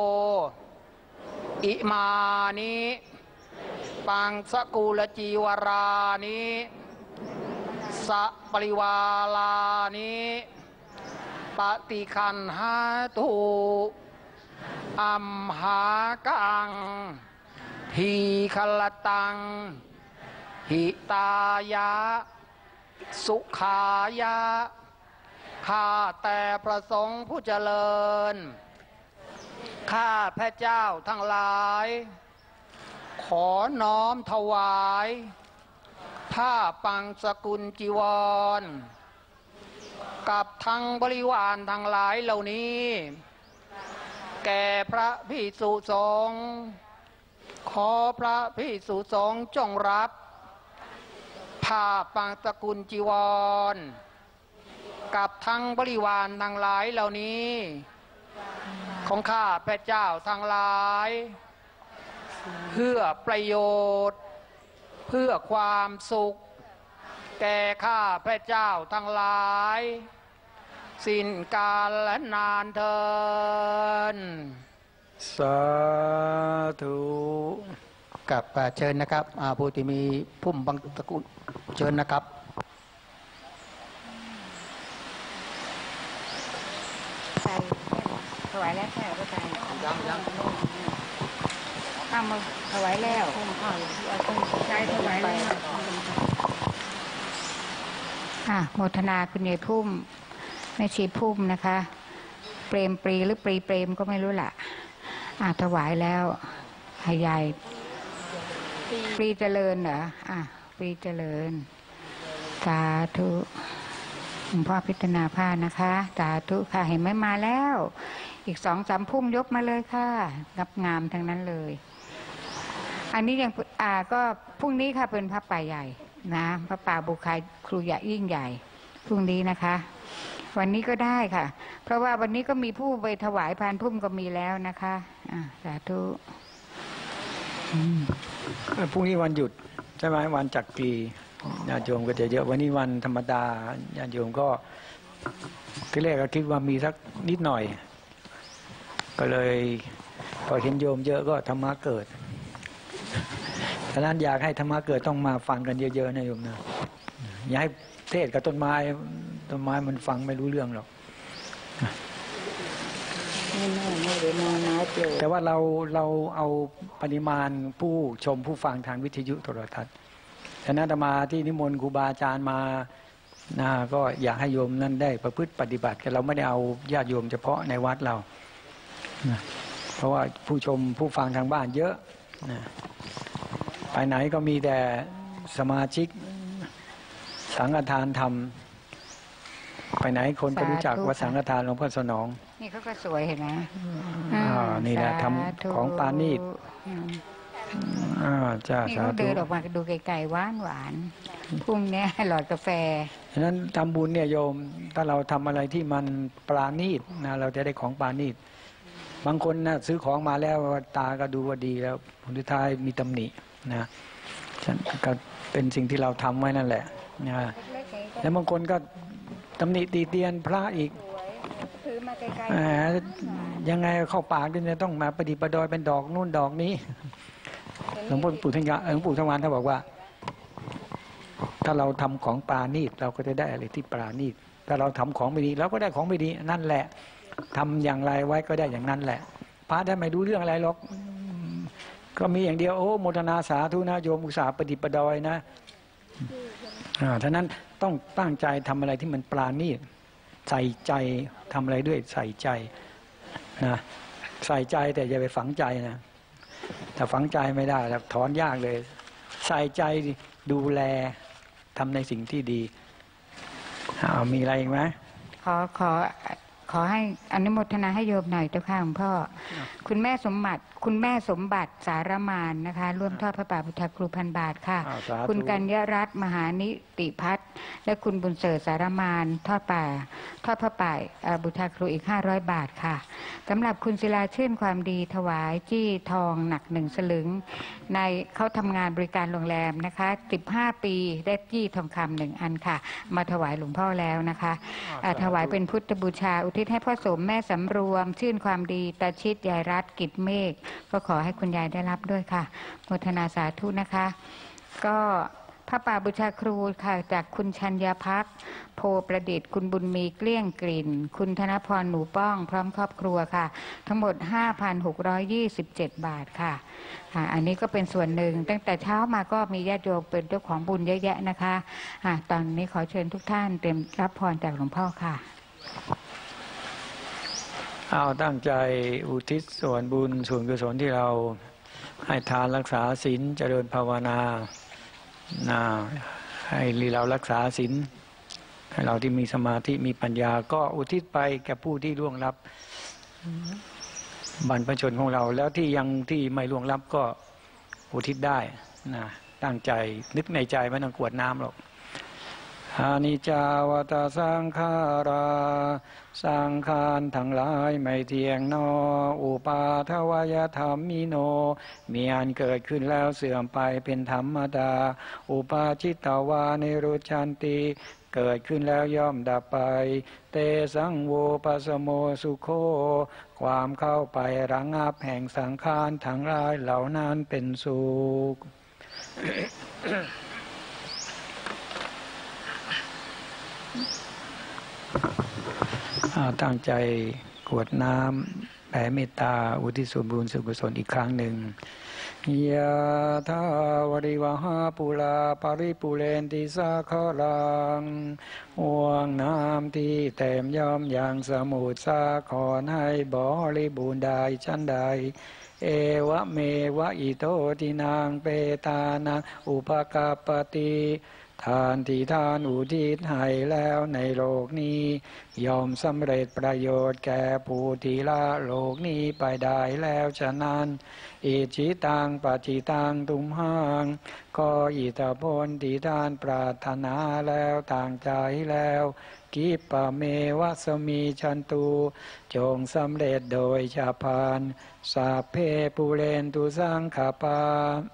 อิมานิปังสกุลจีวรานิสัปริวาลานิปฏิคันหาตุอัมหากังทีคลตังหิตายะสุขายะข้าแต่พระสงฆ์ผู้เจริญข้าพระเจ้าทั้งหลายขอน้อมถวายผ้าปังสกุลจีวรกับทั้งบริวารทั้งหลายเหล่านี้แก่พระภิกษุสงฆ์ขอพระภิกษุสงฆ์จงรับผ้าปังสกุลจีวรกับทั้งบริวารทั้งหลายเหล่านี้ของข้าพระเจ้าทั้งหลายเพื่อประโยชน์เพื่อความสุขแก่ข้าพระเจ้าทั้งหลายสิ้นกาลและนานเทินสาธุกับเชิญนะครับผู้ที่มีพุ่มบังตะกุลเชิญนะครับใส่ถวายแล้วใช่ไหมยังยังทำมาถวายแล้วใช้ถวายแล้วอ่ะโมทนาคุณยายพุ่มแม่ชีพุ่มนะคะเปรมปรีหรือปรีเปรมก็ไม่รู้ล่ะอ่ะถวายแล้วให้ยายปรีเจริญเหรออ่ะปรีเจริญสาธุหลวงพ่อพิจารณาผ้านะคะสาธุค่ะเห็นไหมมาแล้วอีกสองสามพุ่มยกมาเลยค่ะงับงามทั้งนั้นเลยอันนี้ยังอ่าก็พรุ่งนี้ค่ะเป็นพระป่าใหญ่นะพระป่าบุคายครูใหญ่ยิ่งใหญ่พรุ่งนี้นะคะวันนี้ก็ได้ค่ะเพราะว่าวันนี้ก็มีผู้ไปถวายพานพุ่มก็มีแล้วนะคะอ่าสาธุพรุ่งนี้วันหยุดใช่ไหมวันจักรีญาติโยมก็จะเยอะวันนี้วันธรรมดาญาติโยมก็ที่แรกก็คิดว่ามีสักนิดหน่อยก็เลยพอเห็นโยมเยอะก็ธรรมะเกิดฉะนั้นอยากให้ธรรมะเกิดต้องมาฟังกันเยอะๆนะโยมนะอย่าให้เทศกับต้นไม้ต้นไม้มันฟังไม่รู้เรื่องหรอกแต่ว่าเราเราเอาปริมาณผู้ชมผู้ฟังทางวิทยุโทรทัศน์ฉะนั้นอาตมาที่นิมนต์ครูบาอาจารย์มานะก็อยากให้โยมนั้นได้ประพฤติปฏิบัติกันเราไม่ได้เอาญาติโยมเฉพาะในวัดเรานะเพราะว่าผู้ชมผู้ฟังทางบ้านเยอะนะไปไหนก็มีแต่สมาชิกสังฆทานทำไปไหนคนก็รู้จักว่าสังฆทานหลวงพ่อสนองนี่เขาก็สวยเห็นไหมอ่านี่แหละทำของปานีตอ่าจ้าสาธุนี่เขาเดินออกมาดูไกลๆหวานหวานพรุ่งนี้หลอดกาแฟฉะนั้นทำบุญเนี่ยโยมถ้าเราทำอะไรที่มันปราณีตนะเราจะได้ของปราณีตบางคนนะซื้อของมาแล้วตาก็ดูว่าดีแล้วผลท้ายมีตำหนินะฉันก็เป็นสิ่งที่เราทำไว้นั่นแหละนะแล้วบางคนก็ตำหนิตีเตียนพระอีกถือมาไกลแหมยังไงเข้าปากเนี่ยต้องมาประดิษฐ์ประดอยเป็นดอกนู่นดอกนี้หลวงพ่อปู่ทังยาหลวงปู่ทวารเขาบอกว่าถ้าเราทำของปราณีตเราก็จะได้อะไรที่ปราณีตถ้าเราทำของไม่ดีเราก็ได้ของไม่ดีนั่นแหละทำอย่างไรไว้ก็ได้อย่างนั้นแหละพระได้ไม่รู้เรื่องอะไรหรอกก็มีอย่างเดียวโอ้โมทนาสาธุนะโยมอุตสาห์ประดิษฐ์ประดอยนะอ่าท่านั้นต้องตั้งใจทำอะไรที่มันปราณีตใส่ใจทำอะไรด้วยใส่ใจนะใส่ใจแต่อย่าไปฝังใจนะถ้าฝังใจไม่ได้แล้วถอนยากเลยใส่ใจดูแลทำในสิ่งที่ดีเอามีอะไรอีกไหมขอขอขอให้อนุโมทนาให้โยมหน่อยเจ้าค่ะหลวงพ่อคุณแม่สมบัติคุณแม่สมบัติสารมานนะคะร่วมทอดพระป่าพุทธครูพันบาทค่ะคุณกัญญรัตน์มหานิติพัฒน์และคุณบุญเสริฐสารมานทอดป่าทอดพระป่าบุทธครูอีกห้าร้อยบาทค่ะสำหรับคุณศิลาชื่นความดีถวายจี้ทองหนักหนึ่งสลึงในเขาทำงานบริการโรงแรมนะคะสิบห้าปีได้จี้ทองคำหนึ่งอันค่ะมาถวายหลวงพ่อแล้วนะคะถวายเป็นพุทธบูชาอุทิศให้พ่อสมแม่สำรวมชื่นความดีตาชิดยายรัตน์กิจเมฆก็ขอให้คุณยายได้รับด้วยค่ะโมทนาสาธุนะคะก็พระป่าบูชาครูค่ะจากคุณชัญญาภักดิ์โพประดิษฐ์คุณบุญมีเกลี้ยงกลิ่นคุณธนพรหนูป้องพร้อมครอบครัวค่ะทั้งหมด ห้าพันหกร้อยยี่สิบเจ็ด บาทค่ะอันนี้ก็เป็นส่วนหนึ่งตั้งแต่เช้ามาก็มีญาติโยมเป็นเจ้าของบุญเยอะแยะนะคะตอนนี้ขอเชิญทุกท่านเตรียมรับพรจากหลวงพ่อค่ะเอาตั้งใจอุทิศส่วนบุญส่วนกุศลที่เราให้ทานรักษาศีลเจริญภาวนานะให้เรารักษาศีลให้เราที่มีสมาธิมีปัญญาก็อุทิศไปแก่ผู้ที่ล่วงลับบรรพชนของเราแล้วที่ยังที่ไม่ล่วงลับก็อุทิศได้นะตั้งใจนึกในใจไม่ต้องกวดน้ำหรอกอานิจจาวตาสังขาราสังขารทั้งหลายไม่เที่ยงนออุปาทวายธรรมมิโนมีอันเกิดขึ้นแล้วเสื่อมไปเป็นธรรมดาอุปาจิตตวานิรุชันติเกิดขึ้นแล้วย่อมดับไปเตสังโวปัสโมสุโคความเข้าไประงับแห่งสังขารทั้งหลายเหล่านั้นเป็นสุข ตั้งใจกรวดน้ำแผ่เมตตาอุทิศส่วนบุญส่วนกุศลอีกครั้งหนึ่งยะถาวริวหาปุราปริปุเรนติสาคลังห่วงน้ำที่เต็มย่อมอย่างสมุทรสาครให้บริบูรณ์ได้ชั้นใดเอวะเมวะอิโตตินางเปตานังอุปกาปติทานที่ทานอุทิศให้แล้วในโลกนี้ยอมสำเร็จประโยชน์แก่ผู้ที่ละโลกนี้ไปได้แล้วฉะนั้นอิจิตังปฏิตังตุมหังก็อิทธิพลที่ท่านปรารถนาแล้วต่างใจแล้วกิปะเมวะสมีชันตุจงสำเร็จโดยชาพานสัพเพปุเรนตุสังขปา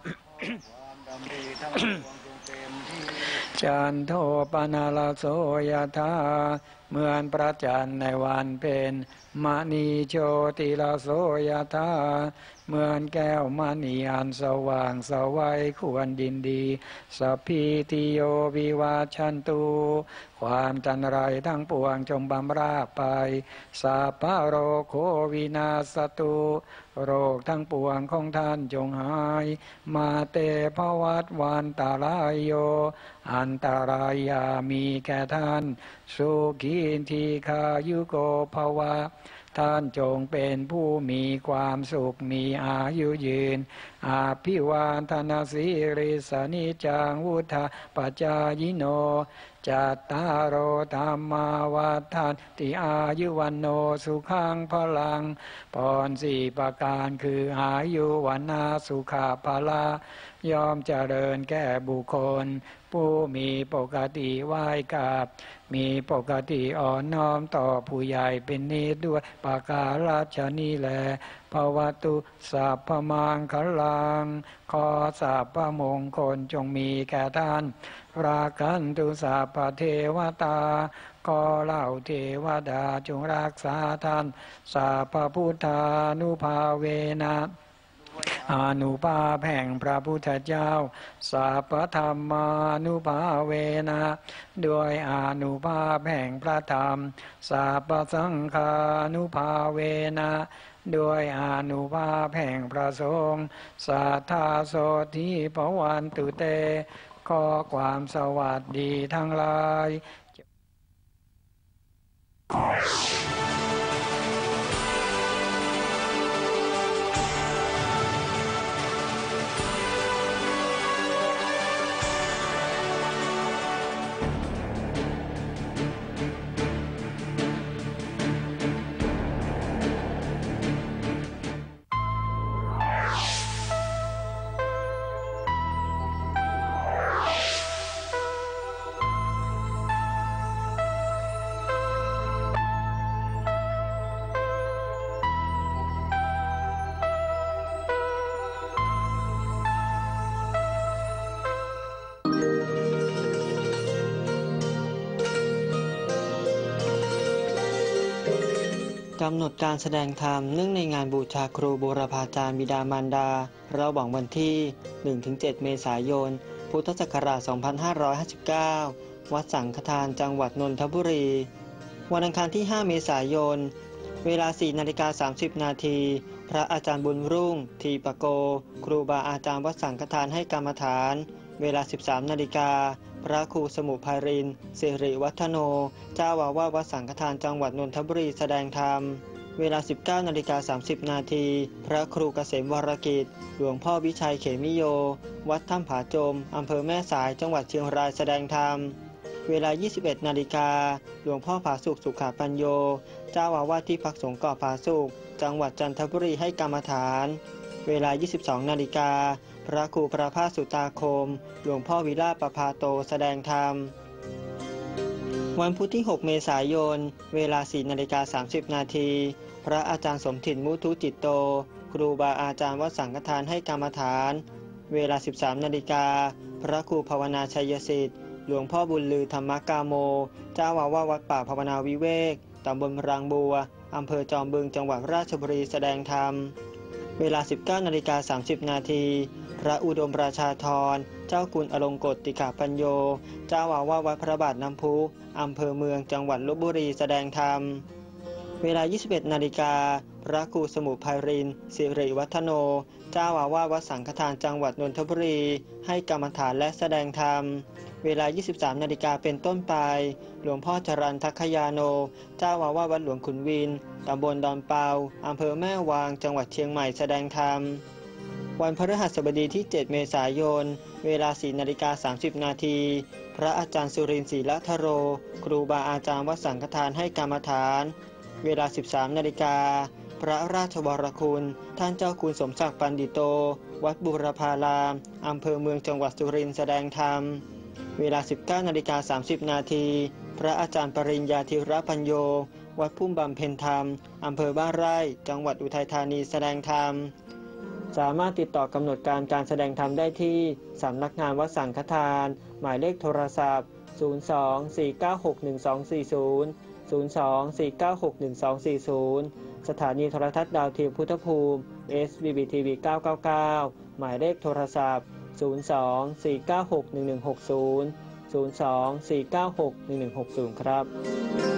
จันโทปนาลโสยธาเหมือนพระจันทร์ในวันเพ็ญมณีโชติลโสยธาเหมือนแก้วมณีอันสว่างสวัยควรดินดีสัพพิติโยวิวาชันตุความจันไรทั้งปวงจงบำราไปสัพพะโรโควินาสตุโรคทั้งปวงของท่านจงหายมาเตภวัตวันตารายโยอันตรายามีแก่ท่านสุขีทีคายุโกภวะท่านจงเป็นผู้มีความสุขมีอายุยืนอาภิวาทนาสิริสนิจังวุฒาปัจจายโนจัตตารโอธรรมาวัฏันติอายุวันโนสุขังพลังพรสี่ประการคืออายุวันนาสุขาภละ ยอมเจริญแก่บุคคลผู้มีปกติไหว้กราบมีปกติอ่อนน้อมต่อผู้ใหญ่เป็นนิดด้วยปาการาชนีแลภวตุสัพพมังคลังขอสัพพมงคลจงมีแก่ท่านรากันตุสัพพเทวตาขอเหล่าเทวดาจงรักษาท่านสัพพพุทธานุภาเวนะอานุภาพแห่งพระพุทธเจ้าสัพพธรรมานุภาเวนะด้วยอานุภาพแห่งพระธรรมสัพพสังฆานุภาเวนะด้วยอานุภาพแห่งพระสงฆ์สัทธาโสทิภวันตุเตขอความสวัสดีทั้งหลายกำหนดการแสดงธรรมเนื่องในงานบูชาครูบูรพาจารย์บิดามารดาระหว่างวันที่ หนึ่งถึงเจ็ด เมษายน พุทธศักราช สองพันห้าร้อยห้าสิบเก้า วัดสังฆทานจังหวัดนนทบุรี วันอังคารที่ ห้า เมษายน เวลา สี่นาฬิกาสามสิบ นาที พระอาจารย์บุญรุ่ง ทีปโก ครูบาอาจารย์วัดสังฆทานให้กรรมฐาน เวลา สิบสาม นาฬิกา พระครูสมุภารินทร์สิริวัฒโน เจ้าอาวาสวัดสังฆทานจังหวัดนนทบุรีแสดงธรรม เวลา สิบเก้า นาฬิกาสามสิบ นาที พระครูเกษมวรกิจ หลวงพ่อวิชัยเขมิโย วัดถ้ำผาจม อำเภอแม่สาย จังหวัดเชียงรายแสดงธรรม เวลา ยี่สิบเอ็ด นาฬิกา หลวงพ่อผาสุกสุขาปัญโย เจ้าอาวาสที่พักสงฆ์เกาะผาสุก จังหวัดจันทบุรีให้กรรมฐาน เวลา ยี่สิบสอง นาฬิกา พระครูประภาสสุตาคม หลวงพ่อวิลาศประภาโตแสดงธรรม วันพุธที่ หก เมษายน เวลา สี่ นาฬิกาสามสิบ นาที พระอาจารย์สมถิ่นมุทุจิตโต ครูบาอาจารย์วัดสังฆทานให้กรรมฐาน เวลา สิบสาม นาฬิกา พระครูภาวนาชัยสิทธิ์ หลวงพ่อบุญลือธรรมกาโม เจ้าอาวาสวัดป่าภาวนาวิเวก ตำบลรางบัว อำเภอจอมบึง จังหวัดราชบุรีแสดงธรรม เวลา สิบเก้า นาฬิกาสามสิบ นาที พระอุดมราชาธร เจ้าคุณอลงกฎติกาปัญโย เจ้าอาวาสวัดพระบาทน้ำพุ อำเภอเมือง จังหวัดลพบุรีแสดงธรรม เวลา ยี่สิบเอ็ด นาฬิกา พระครูสมุภารินทร์สิริวัฒโน เจ้าอาวาสวัดสังฆทานจังหวัดนนทบุรีให้กรรมฐานและแสดงธรรม เวลา ยี่สิบสาม นาฬิกาเป็นต้นไป หลวงพ่อจรัญทัคคยาโน เจ้าอาวาสวัดหลวงขุนวิน ตำบลดอนเปา อำเภอแม่วาง จังหวัดเชียงใหม่แสดงธรรม วันพฤหัสบดีที่ เจ็ด เมษายน เวลา สี่ นาฬิกาสามสิบ นาที พระอาจารย์สุรินทร์ศรีละทโร ครูบาอาจารย์วัดสังฆทานให้กรรมฐาน เวลา สิบสาม นาฬิกา พระราชวรคุณ ท่านเจ้าคุณสมศักดิ์ปันดิโต วัดบูรพาราม อำเภอเมืองจังหวัดสุรินทร์แสดงธรรม เวลา สิบเก้า นาฬิกาสามสิบ นาที พระอาจารย์ปริญญาธิรปัญโย วัดพุ่มบำเพ็ญธรรม อำเภอบ้านไร่ จังหวัดอุทัยธานีแสดงธรรม สามารถติดต่อกำหนดการการแสดงธรรมได้ที่สำนักงานวัดสังฆทาน หมายเลขโทรศัพท์ ศูนย์ สอง สี่ เก้า หก หนึ่ง สอง สี่ ศูนย์ ศูนย์ สอง สี่ เก้า หก หนึ่ง สอง สี่ ศูนย์ สถานีโทรทัศน์ดาวเทียมพุทธภูมิ เอส บี บี ที วี เก้า เก้า เก้า หมายเลขโทรศัพท์ ศูนย์ สอง สี่ เก้า หก หนึ่ง หนึ่ง หก ศูนย์ ศูนย์ สอง สี่ เก้า หก หนึ่ง หนึ่ง หก ศูนย์ ครับ